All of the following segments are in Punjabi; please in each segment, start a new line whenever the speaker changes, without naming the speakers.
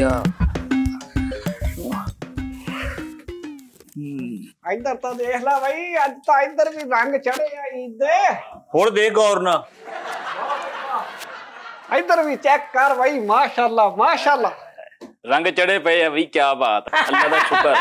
जा।
इधर तो देख ला भाई, अज तो इधर भी रंग चढ़े ईद दे।
हुण दे गौर ना,
इधर भी चेक कर भाई, माशाल्लाह माशाल्लाह
रंग चढ़े पे है भाई। क्या बात है, अल्लाह का शुक्र।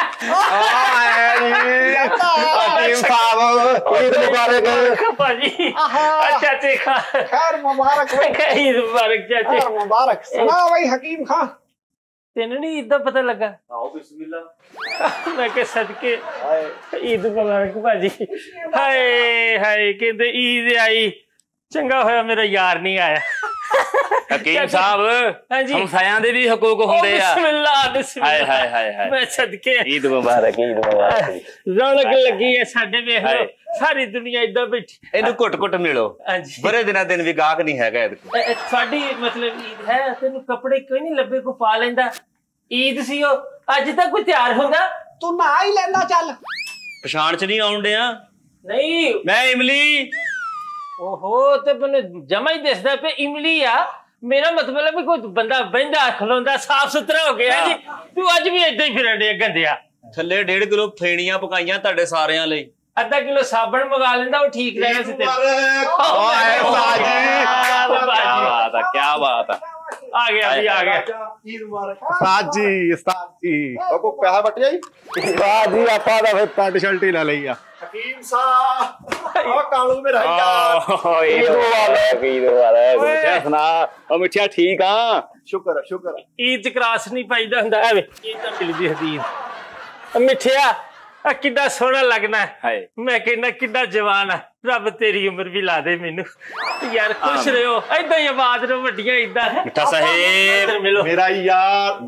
ईद मुबारक
भाजी। चाचे खां
खैर मुबारक भाई।
ईद मुबारक चाचे।
खैर मुबारक। सुना भाई हकीम खां,
तेन नहीं ईद का पता लगा?
आओ बिस्मिल्लाह।
मैं के सदके ईद मुबारक भाजी। हाय हाय कहते ईद आई, चंगा होया मेरा यार नहीं आया।
हकीम साहब, हमसायां दे भी हकूक हुंदे आ।
बिस्मिल्लाह बिस्मिल्लाह।
हाय हाय हाय हाय।
मैं सदके
ईद मुबारक, ईद मुबारक।
रौनक लगी है साडे, वेख लो सारी दुनिया इधर बैठी।
इहनू घुट-घुट मिलो। बड़े दिना दिन भी गाहक नहीं हैगा इहदे।
साडी मतलब ईद है, तेनू कपड़े कोई नहीं लब्बे को पा लेंदा। ईद सी ओ, अज तक कोई तैयार होंदा?
तू ना ही लेना चल।
पछाण च नहीं आउण दिया?
नहीं
मैं इमली।
ओहो, ते मैंने जमा ही दसदा पे इमली आ। मेरा मतलब है भी कोई बंदा बंदा खलोंदा साफ सुथरा हो गया जी। तू अज भी इदां ही फिरन डे गंदिया।
थल्ले 1.5 किलो फेणियां पकाइयां तुहाडे सारियां लई।
आधा किलो साबण मंगा लेंदा, वो ठीक रहना सी तेरे।
क्या बात है।
आ गया भी आ गया।
ईद मुबारक
उस्ताद जी को पैसा बट जाई। उस्ताद जी आपा दा फिर पैंट शर्ट ही ले लई आ।
हकीम साहब आ कालू में रह यार।
ईद मुबारक, ईद मुबारक। क्या सुना ओ मिठिया? ठीक हां,
शुक्र है शुक्र है।
ईद च क्रास नहीं पाईदा हुंदा। एवे ईद दा मिलदी हदीस। मिठिया आ किड्डा सोहना लगना है। मैं कहना किड्डा जवान है। रब तेरी उम्र भी ला दे मैनू यार। खुश रहो, ऐदां ही आबाद रहो। वड्डियां ईदां है।
मिठा साहेब
मेरा यार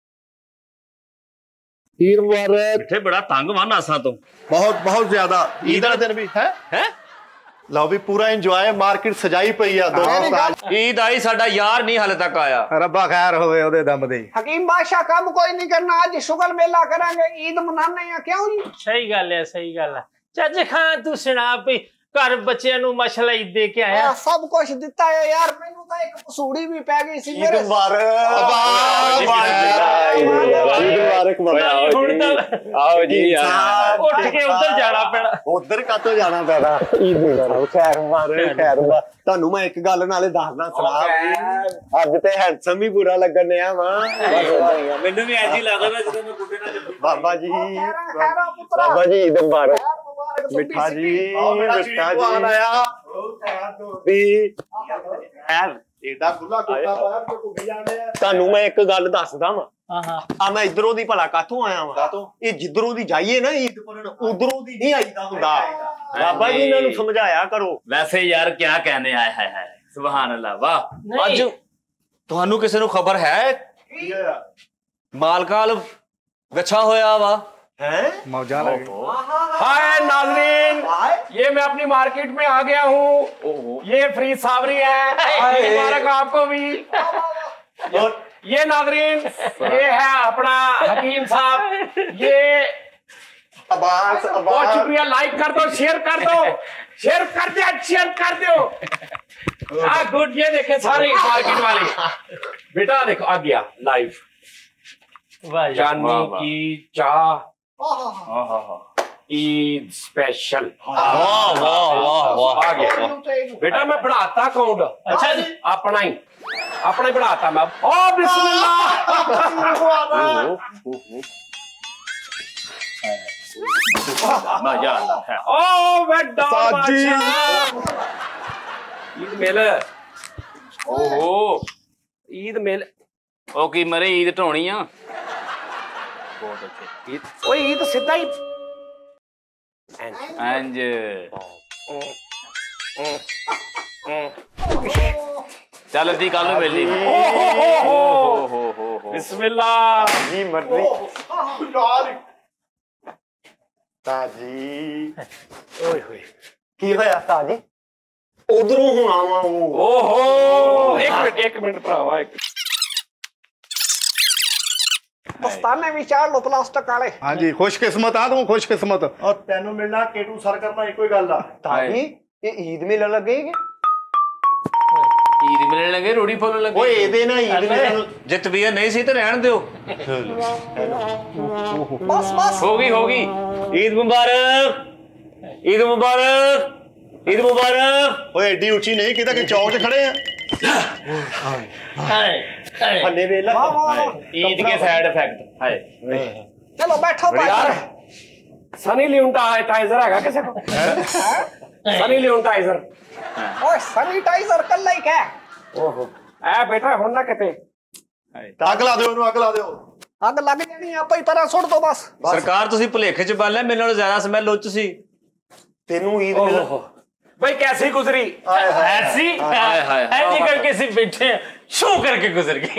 ईद मुबारक।
मिठे बड़ा तंग वा नासा तो
बहुत बहुत ज्यादा। ईद वाले दिन भी है लो भी पूरा एंजॉय। मार्केट सजाई पई है। दोस्त
ईद आई, साडा यार नहीं हाले तक आया।
रब्बा खैर होवे ओदे दम दे।
हकीम बादशाह कम कोई नहीं करना, आज शुगर मेला करेंगे, ईद मनाने हैं। क्यों जी?
सही गल है, सही गल है। चाचे खां तू सुना भी घर बच्चों नू मसला ईद दे के आया?
सब कुछ दिता है यार। मैनू तो एक पसूड़ी भी पै गई सी मेरे।
आओ जी
उठ के उधर जाना पैना।
उधर कातों जाना पैना। ईद मुबारक, खैर मुबारक, खैर मुबारक। ਤੁਹਾਨੂੰ ਮੈਂ ਇੱਕ ਗੱਲ ਨਾਲੇ ਦੱਸਣਾ ਸੁਣਾ। ਅੱਜ ਤੇ ਹੈਂਡਸਮ ਹੀ ਪੂਰਾ ਲੱਗਣ ਡਿਆ ਵਾ।
ਮੈਨੂੰ ਵੀ ਐਂ ਜੀ ਲੱਗਦਾ ਜਦੋਂ ਮੈਂ ਗੁੱਡੇ ਨਾਲ ਜੱਫੀ।
ਬਾਬਾ ਜੀ
खैरा पुत्रा।
ਬਾਬਾ ਜੀ ਈਦ ਮੁਬਾਰਕ।
मुबारक।
ਮਿੱਠਾ ਜੀ ਮਿੱਠਾ ਜੀ ਯਾਰ ਏਡਾ ਖੁੱਲਾ ਕੁੱਤਾ ਪਾਇਆ ਕਿ ਘੁੰਮੀ ਜਾਂਦੇ ਆ। ਤੁਹਾਨੂੰ ਮੈਂ ਇੱਕ ਗੱਲ ਦੱਸਦਾ ਵਾਂ। ਆ ਮੈਂ ਇਧਰੋਂ ਦੀ ਭਲਾ ਕਾਥੋਂ ਆਇਆ ਵਾਂ। ਇਹ ਜਿੱਧਰੋਂ ਦੀ ਜਾਈਏ ਨਾ ਈਦ ਕਰਨ, ਉਧਰੋਂ ਦੀ ਨਹੀਂ ਆਈਦਾ ਹੁੰਦਾ। ਬਾਬਾ ਜੀ ਇਹਨਾਂ ਨੂੰ ਸਮਝਾਇਆ ਕਰੋ।
ਵੈਸੇ ਯਾਰ ਕੀ कहने आए है सुभान अल्लाह। वाह, ਅੱਜ ਤੁਹਾਨੂੰ ਕਿਸੇ ਨੂੰ ਖਬਰ ਹੈ ਮਾਲਕਾਲ ਵਿਛਾ ਹੋਇਆ ਵਾ?
हैं मौजा लगे।
हाय नाज़रीन, ये मैं अपनी मार्केट में आ गया हूँ। ये फ्री सावरी है, मुबारक आपको भी। ये नाज़रीन, ये है अपना हकीम साहब। ये
अब्बास
बहुत शुक्रिया। लाइक कर दो, शेयर कर दो, शेयर कर दो, शेयर कर दो। हाँ गुड। ये देखे सारे मार्केट वाले। बेटा देखो आ गया लाइव चांदनी की चाह ईद स्पेशल।
वाह वाह वाह वाह।
आ गया बेटा। मैं बढ़ाता काउंट। अच्छा जी, अपना ही बढ़ाता मैं। ओ बिस्मिल्लाह।
मजा है।
ओ बेटा ईद मेल। ओहो ईद मेल।
ओ की मरे ईद ढोनी आ। बहुत अच्छे।
ईद ओए ईद सीधा ही
इंज चल अद्धी कल मिली।
बिस्मिल्लाह
जी मर्जी ताजी।
ओए होए
की होया ताजी? उधरों हूं आवा वो।
ओहो एक मिनट भरावा।
दस्ताने भी चार लो प्लास्टिक वाले।
हाँ जी खुशकिस्मत आ तू, खुशकिस्मत। और तेनू मिलना केटू सर करना एक ही गल आ। ताजी ये ईद मेला लगेगी।
ईद
ਮਿਲਣ ਲੱਗੇ ਰੋੜੀ ਫੁੱਲਣ ਲੱਗੇ
ਓਏ ਇਹਦੇ ਨਾਲ
ਜੇ ਤਬੀਅਤ ਨਹੀਂ ਸੀ ਤੇ ਰਹਿਣ ਦਿਓ।
बस बस
ਹੋ ਗਈ
ईद मुबारक, ईद मुबारक, ईद मुबारक।
ਓਏ ਏਡੀ ਉੱਚੀ ਨਹੀਂ ਕਿਤੇ ਕਿ ਚੌਕ 'ਚ ਖੜੇ ਆ हल्ले वेला
वाह वाह वाह
ईद के साइड इफेक्ट हाय
चलो बैठो
यार
बैठो
सनी लियोन टाइजर हैगा किसी को सनी लियोन टाइजर
ओए सैनिटाइजर कल ही क्या
ओहो ए बेटा हुन ना किते
ਅੱਗ ਲਾ ਦਿਓ ਉਹਨੂੰ ਅੱਗ ਲਾ ਦਿਓ
अग लग जानी आप ही तरह सुट दो बस
सरकार तुसी भुलेखे च बाल है मेरे नालों ज्यादा स्मेल हो तुसी।
ਤੈਨੂੰ ਈਦ ਮਿਲ
भाई कैसी गुजरी ऐसी ऐसी करके सिर्फ बैठे शो करके गुजर गई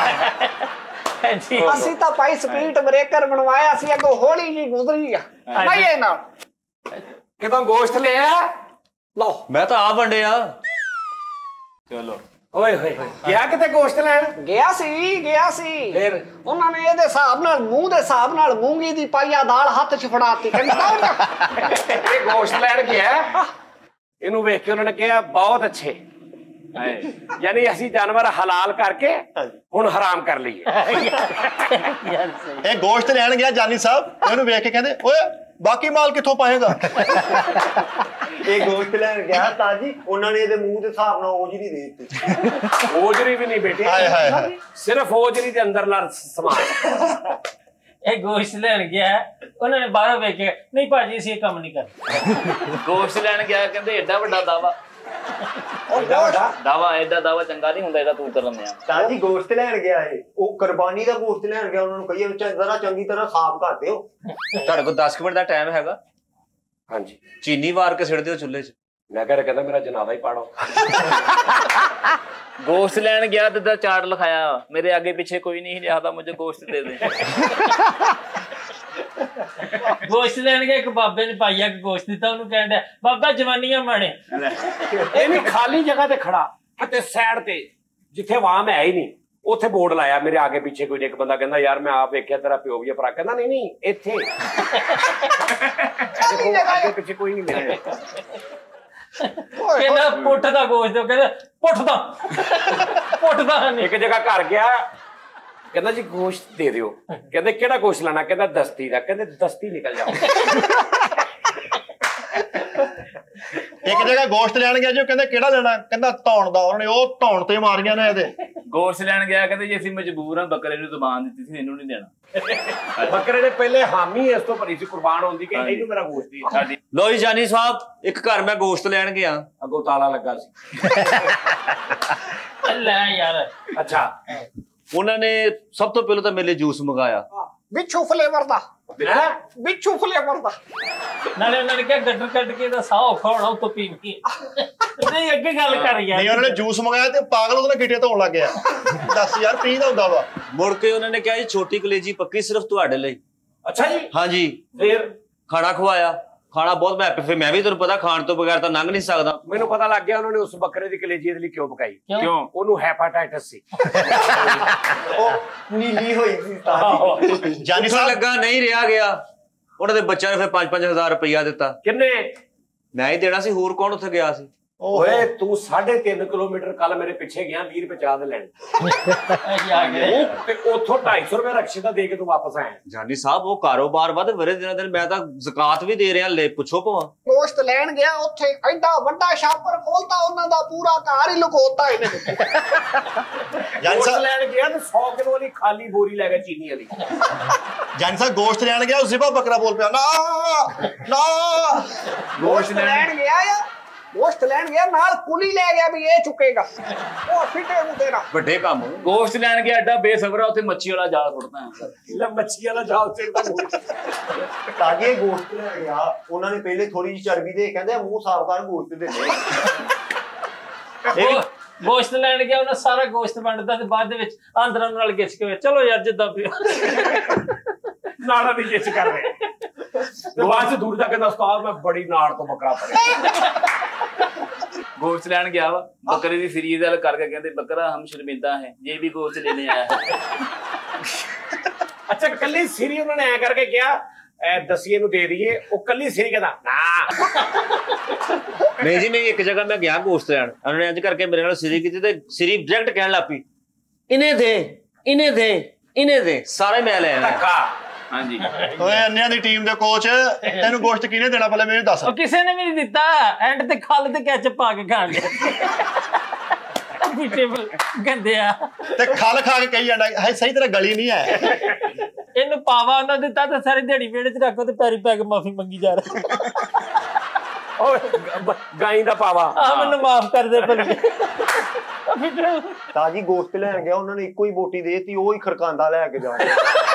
जी
ਅਸੀਂ ਤਾਂ ਭਾਈ ਸਪੀਡ ਬ੍ਰੇਕਰ ਬਣਵਾਇਆ ਸੀ ਅੱਗੋਂ ਹੌਲੀ ਜੀ ਗੁਜ਼ਰੀ ਆ ਨਹੀਂ ਇਹ ਨਾ
ਕਿਦੋਂ ਗੋਸ਼ਤ ਲਿਆ
ਲਓ
मैं तो आप वंडे आ। चलो
ਓਏ ਹੋਏ ਗਿਆ ਕਿਤੇ ਗੋਸ਼ਤ ਲੈਣ
ਗਿਆ ਸੀ
ਫਿਰ
ਉਹਨਾਂ ਨੇ ਇਹਦੇ ਹਿਸਾਬ ਨਾਲ ਮੂੰਹ ਦੇ ਹਿਸਾਬ ਨਾਲ ਮੂੰਗੀ ਦੀ ਪਾਈਆ ਦਾਲ ਹੱਥ 'ਚ ਫੜਾਤੀ ਕਹਿੰਦਾ
ਇਹ ਗੋਸ਼ਤ ਲੈਣ ਗਿਆ ਇਹਨੂੰ ਵੇਖ ਕੇ ਉਹਨਾਂ ਨੇ ਕਿਹਾ ਬਹੁਤ ਅੱਛੇ ਯਾਨੀ ਅਸੀਂ ਜਾਨਵਰ ਹਲਾਲ ਕਰਕੇ ਹੁਣ ਹਰਾਮ ਕਰ ਲਈਏ
ਇਹ ਗੋਸ਼ਤ ਲੈਣ ਗਿਆ ਜਾਨੀ ਸਾਹਿਬ ਇਹਨੂੰ ਵੇਖ ਕੇ ਕਹਿੰਦੇ ਓਏ ਬਾਕੀ ਮਾਲ ਕਿੱਥੋਂ ਪਾਏਗਾ ਇਹ ਗੋਸ਼ਤ ਲੈਣ ਗਿਆ ਤਾਜੀ ਉਹਨਾਂ ਨੇ ਇਹਦੇ ਮੂੰਹ ਦੇ ਹਿਸਾਬ ਨਾਲ ਓਜਰੀ ਦੇ ਦਿੱਤੀ
ਓਜਰੀ ਵੀ ਨਹੀਂ ਬੇਟੇ
ਹਾਏ ਹਾਏ ਹਾਏ
ਸਿਰਫ ਓਜਰੀ ਦੇ ਅੰਦਰਲਾ ਸਮਾਨ
ਇਹ ਗੋਸ਼ਤ ਲੈਣ ਗਿਆ ਉਹਨਾਂ ਨੇ ਬਾਹਰੋਂ ਵੇਖਿਆ ਨਹੀਂ ਭਾਜੀ ਅਸੀਂ ਇਹ ਕੰਮ ਨਹੀਂ ਕਰਦੇ।
ਗੋਸ਼ਤ ਲੈਣ ਗਿਆ ਕਹਿੰਦੇ ਏਡਾ ਵੱਡਾ ਦਾਵਾ ਏਡਾ ਦਾਵਾ ਚੰਗਾ ਨਹੀਂ ਹੁੰਦਾ ਇਹਦਾ ਤੂੰ ਕਰ ਲੈਂਦੇ ਆ
ਤਾਜੀ ਗੋਸ਼ਤ ਲੈਣ ਗਿਆ ਇਹ ਉਹ ਕੁਰਬਾਨੀ ਦਾ ਗੋਸ਼ਤ ਲੈਣ ਗਿਆ ਉਹਨਾਂ ਨੂੰ ਕਹੀਏ ਜਰਾ ਚੰਗੀ ਤਰ੍ਹਾਂ ਸਾਫ਼ ਕਰ ਦਿਓ
ਤੁਹਾਡੇ ਕੋਲ 10 ਮਿੰਟ ਦਾ ਟਾਈਮ ਹੈਗਾ?
ਹਾਂਜੀ
ਚੀਨੀ ਵਾਰ ਕੇ ਸਿੱਟ ਦਿਓ ਚੁੱਲ੍ਹੇ 'ਚ।
ਮੈਂ ਕਹਿੰਦਾ ਮੇਰਾ ਜਨਾਜ਼ਾ ਹੀ ਪਾੜੋ
ਗੋਸ਼ਤ ਲੈਣ ਗਿਆ ਤੇ ਦਾ ਚਾਰਟ ਲਿਖਾਇਆ ਮੇਰੇ ਅੱਗੇ ਪਿੱਛੇ ਕੋਈ ਨਹੀਂ ਲਿਆਦਾ ਮੈਨੂੰ ਗੋਸ਼ਤ ਦੇ ਦੇ
ਗੋਸ਼ਤ ਲੈਣ ਗਿਆ ਇੱਕ ਬਾਬੇ ਨੇ ਪਾਈਆ ਕਿ ਗੋਸ਼ਤ ਦਿੱਤਾ ਉਹਨੂੰ ਕਹਿੰਦਾ ਬਾਬਾ ਜਵਾਨੀਆਂ ਮਾਣੇ
ਇਹ ਵੀ ਖਾਲੀ ਜਗ੍ਹਾ ਤੇ ਖੜਾ ਕਿਤੇ ਸਾਈਡ ਤੇ ਜਿੱਥੇ ਆਵਾਮ ਹੈ ਹੀ ਨਹੀਂ ਉੱਥੇ ਬੋਰਡ ਲਾਇਆ ਮੇਰੇ ਆਗੇ ਪਿੱਛੇ ਕੋਈ ਇੱਕ ਬੰਦਾ ਕਹਿੰਦਾ ਯਾਰ ਮੈਂ ਆਪ ਵੇਖਿਆ ਤੇਰਾ ਪਿਓ ਵੀ ਫਰਕ ਕਹਿੰਦਾ ਨਹੀਂ ਇੱਥੇ ਅੱਗੇ ਪਿੱਛੇ ਕੋਈ ਨਹੀਂ ਮਿਲਿਆ
ਕਹਿੰਦਾ ਪੁੱਠ ਦਾ ਗੋਸ਼ਤ ਦਿਓ ਕਹਿੰਦਾ ਪੁੱਠ ਦਾ ਨਹੀਂ
ਇੱਕ ਜਗ੍ਹਾ ਘਰ ਗਿਆ ਕਹਿੰਦਾ ਜੀ ਗੋਸ਼ਤ ਦੇ ਦਿਓ ਕਹਿੰਦੇ ਕਿਹੜਾ ਗੋਸ਼ਤ ਲੈਣਾ ਕਹਿੰਦਾ ਦਸਤੀ ਦਾ ਕਹਿੰਦੇ ਦਸਤੀ ਨਿਕਲ ਜਾਓ
ਇੱਕ ਜਗ੍ਹਾ ਗੋਸ਼ਤ ਲੈਣ ਗਿਆ ਜੋ ਕਹਿੰਦੇ ਕਿਹੜਾ ਲੈਣਾ ਕਹਿੰਦਾ ਧੌਣ ਦਾ ਉਹਨੇ ਉਹ ਧੌਣ ਤੇ ਮਾਰੀਆਂ ਨੇ ਇਹਦੇ
ਗੋਸ਼ਤ ਲੈਣ ਗਿਆ ਕਹਿੰਦੇ ਜੇ ਅਸੀਂ ਮਜਬੂਰ ਹਾਂ ਬੱਕਰੇ ਨੂੰ ਜ਼ਬਾਨ ਦਿੱਤੀ ਸੀ ਇਹਨੂੰ ਨਹੀਂ ਦੇਣਾ
ਬੱਕਰੇ ਦੇ ਪਹਿਲੇ ਹਾਮੀ ਇਸ ਤੋਂ ਭਰੀ ਸੀ ਕੁਰਬਾਨ ਹੁੰਦੀ ਕਿ ਇਹਨੂੰ ਮੇਰਾ ਗੋਸ਼ਤ ਦੀ
ਸਾਡੀ
ਲੋ ਜੀ ਜਾਨੀ ਸਾਹਿਬ ਇੱਕ ਘਰ ਮੈਂ ਗੋਸ਼ਤ ਲੈਣ ਗਿਆ
ਅੱਗੋਂ ਤਾਲਾ ਲੱਗਾ ਸੀ
ਲੈ ਯਾਰ
ਅੱਛਾ
ਉਹਨਾਂ ਨੇ ਸਭ ਤੋਂ ਪਹਿਲਾਂ ਤਾਂ ਮੇਰੇ ਲਈ ਜੂਸ ਮੰਗਾਇਆ
ਬਿੱਛੂ ਫਲੇਵਰ ਦਾ ਬਿੱਛੂ ਫਲੇਵਰ ਦਾ
ਨਾਲੇ ਉਹਨਾਂ ਨੇ ਕਿਹਾ ਗੱਡਰ ਕੱਢ ਕੇ ਇਹਦਾ ਸਾਹ ਔਖਾ ਹੋਣਾ ਉਤੋਂ ਪੀਣੀ ਨਹੀਂ ਅੱਗੇ ਗੱਲ ਕਰ ਯਾਰ
ਨਹੀਂ ਉਹਨਾਂ ਨੇ ਜੂਸ ਮੰਗਾਇਆ ਤੇ ਪਾਗਲ ਉਹਦੇ ਨਾਲ ਗਿੱਟੇ ਧੋਣ ਲੱਗ ਗਿਆ ਦੱਸ ਯਾਰ ਪੀ ਦਾ ਹੁੰਦਾ ਵਾ
ਮੁੜ ਕੇ ਉਹਨਾਂ ਨੇ ਕਿਹਾ ਜੀ ਛੋਟੀ ਕਲੇਜੀ ਪੱਕੀ ਸਿਰਫ ਤੁਹਾਡੇ ਲਈ।
ਅੱਛਾ ਜੀ
ਹਾਂਜੀ
ਫਿਰ
ਖਾਣਾ ਖਵਾਇਆ ਖਾਣਾ ਬਹੁਤ ਫਿਰ ਮੈਂ ਵੀ ਤੁਹਾਨੂੰ ਪਤਾ ਖਾਣ ਤੋਂ ਬਗੈਰ ਤਾਂ ਲੰਘ ਨਹੀਂ ਸਕਦਾ।
ਮੈਨੂੰ ਪਤਾ ਲੱਗ ਗਿਆ ਉਹਨਾਂ ਨੇ ਉਸ ਬੱਕਰੇ ਦੀ ਕਲੇਜੀ ਇਹਦੇ ਲਈ ਕਿਉਂ ਪਕਾਈ
ਕਿਉਂ
ਉਹਨੂੰ ਹੈਪਾਟਾਈਟਸ ਸੀ
ਉਹ ਨੀਲੀ ਹੋਈ ਸੀ ਤਾਜੀ ਜਾਨੀ
ਜਿੱਥੋਂ
ਸਾਹਿਬ
ਲੱਗਾ ਨਹੀਂ ਰਿਹਾ ਗਿਆ ਉਹਨਾਂ ਦੇ ਬੱਚਿਆਂ ਨੇ ਫਿਰ 5-5000 ਰੁਪਇਆ ਦਿੱਤਾ।
ਕਿੰਨੇ
ਮੈਂ ਹੀ ਦੇਣਾ ਸੀ ਹੋਰ ਕੌਣ ਉੱਥੇ ਗਿਆ ਸੀ।
ਓਏ ਤੂੰ 3.5 ਕਿਲੋਮੀਟਰ ਕੱਲ ਮੇਰੇ ਪਿੱਛੇ ਗਿਆ 20 ਰੁਪਏ ਚਾਹ ਦੇ ਲੈਣ ਤੇ ਉੱਥੋਂ 250 ਰੁਪਏ ਰਕਸ਼ੇ ਦਾ ਦੇ ਕੇ ਤੂੰ ਵਾਪਸ ਆਇਆ
ਜਾਨੀ ਸਾਹਿਬ ਉਹ ਕਾਰੋਬਾਰ ਵੱਧ ਵਰੇ ਦਿਨ ਮੈਂ ਤਾਂ ਜ਼ਕਾਤ ਵੀ ਦੇ ਰਿਹਾ ਲੈ ਪੁੱਛੋ ਭਵਾ
ਗੋਸ਼ਤ ਲੈਣ ਗਿਆ ਉੱਥੇ ਐਡਾ ਵੱਡਾ ਸ਼ਾਪਰ ਖੋਲਤਾ ਉਹਨਾਂ ਦਾ ਪੂਰਾ ਘਰ ਹੀ ਲੁਕੋਤਾ ਇਹਨੇ
ਜਾਨੀ
ਗੋਸ਼ਤ
ਸਾਹਿਬ
ਲੈਣ ਗਿਆ ਤੇ 100 ਕਿਲੋ ਵਾਲੀ ਖਾਲੀ ਬੋਰੀ ਲੈ ਗਿਆ ਚੀਨੀ ਵਾਲੀ
ਜਾਨੀ ਸਾਹਿਬ ਗੋਸ਼ਤ ਲੈਣ ਗਿਆ ਉਸੇ ਬੱਕਰਾ ਬੋਲ ਪਿਆ ਨਾ ਨਾ
ਗੋਸ਼ਤ ਲੈਣ ਗਿਆ ਆ ਗੋਸ਼ਤ ਲੈਣ ਗਿਆ ਨਾਲ ਕੁਲੀ ਲੈ ਗਿਆ ਵੀ ਇਹ ਚੁੱਕੇਗਾ ਉਹ ਫਿੱਟੇ ਨੂੰ ਤੇਰਾ
ਵੱਡੇ ਕੰਮ
ਗੋਸ਼ਤ ਲੈਣ ਗਿਆ ਐਡਾ ਬੇਸਬਰਾ ਉੱਥੇ ਮੱਛੀ ਵਾਲਾ ਜਾਲ ਸੁੱਟਦਾ ਹੈ
ਲੈ ਮੱਛੀ ਵਾਲਾ ਜਾਲ ਸਿਰ ਦਾ
ਤਾਜੀ ਇਹ ਗੋਸ਼ਤ ਲੈ ਗਿਆ ਉਹਨਾਂ ਨੇ ਪਹਿਲੇ ਥੋੜੀ ਜਿਹੀ ਚਰਬੀ ਦੇ ਕਹਿੰਦੇ ਮੂੰਹ ਸਾਫ਼ ਕਰ ਗੋਸ਼ਤ ਦੇ
ਗੋਸ਼ਤ ਲੈਣ ਗਿਆ ਉਹਨਾਂ ਸਾਰਾ ਗੋਸ਼ਤ ਵੰਡਦਾ ਤੇ ਬਾਅਦ ਦੇ ਵਿੱਚ ਆਂਦਰਾਂ ਨਾਲ ਗਿੱਛ ਕੇ ਚਲੋ ਯਾਰ ਜਿੱਦਾਂ ਪਿਆ
ਨਾੜਾ ਦੀ ਗਿੱਛ ਕਰ ਰਹੇ ਤੇ ਬਾਅਦ ਚ ਦੂਰ ਜਾ ਕੇ ਉਸਤਾਦ ਮੈਂ ਬੜੀ ਨਾੜ ਤੋਂ ਬੱਕਰਾ ਫੜਿਆ
गोश्त लैन गया वा बकरे की सीरीज वाल करके कहते बकरा हम शर्मिंदा है ये भी गोश्त लेने आया है
अच्छा कली सीरी उन्होंने ऐ करके क्या दसिए नु दे दीए वो कली सीरी कहता ना
नहीं जी नहीं, एक जगह मैं गया गोश्त लैन, उन्होंने इंज करके मेरे नाल सिरी की ते सिरी डायरेक्ट कहन लग पई इन्हें दे इन्हें दे इन्हें दे, सारे मैं ले आया।
हाँ जी
ਓਏ ਅੰਨਿਆਂ ਦੀ ਟੀਮ ਦੇ ਕੋਚ ਤੈਨੂੰ ਗੋਸ਼ਤ ਕਿਹਨੇ ਦੇਣਾ ਪਹਿਲੇ ਮੈਨੂੰ ਦੱਸ।
ਕਿਸੇ ਨੇ ਵੀ ਨਹੀਂ ਦਿੱਤਾ, ਐਂਡ ਤੇ ਖੱਲ ਤੇ ਕੈਚਅਪ ਪਾ ਕੇ ਖਾਣ ਲਿਆ। ਵੈਜੀਟੇਬਲ ਗੰਦੇ ਆ
ਤੇ ਖਲ ਖਾ ਕੇ ਕਹੀ ਜਾਂਦਾ ਹੈ ਸਹੀ ਤਰ੍ਹਾਂ ਗਲੀ ਨਹੀਂ ਹੈ।
ਇਹਨੂੰ ਪਾਵਾ ਉਹਨਾਂ ਦਿੱਤਾ ਤੇ ਸਾਰੀ ਦਿਹਾੜੀ ਵਿਹੜੇ 'ਚ ਰੱਖੋ ਤੇ ਪੈਰੀ ਪੈ ਕੇ ਮਾਫੀ ਮੰਗੀ ਜਾ ਰਿਹਾ।
ਗਾਈ ਦਾ ਪਾਵਾ
ਆ ਮੈਨੂੰ ਮਾਫ ਕਰ ਦੇ ਭਲੀ।
ਤਾਜੀ ਗੋਸ਼ਤ ਲੈਣ ਗਿਆ, ਉਹਨਾਂ ਨੇ ਇੱਕੋ ਹੀ ਬੋਟੀ ਦੇਤੀ, ਉਹ ਹੀ ਖੜਕਾਂਦਾ ਲੈ ਕੇ ਜਾ।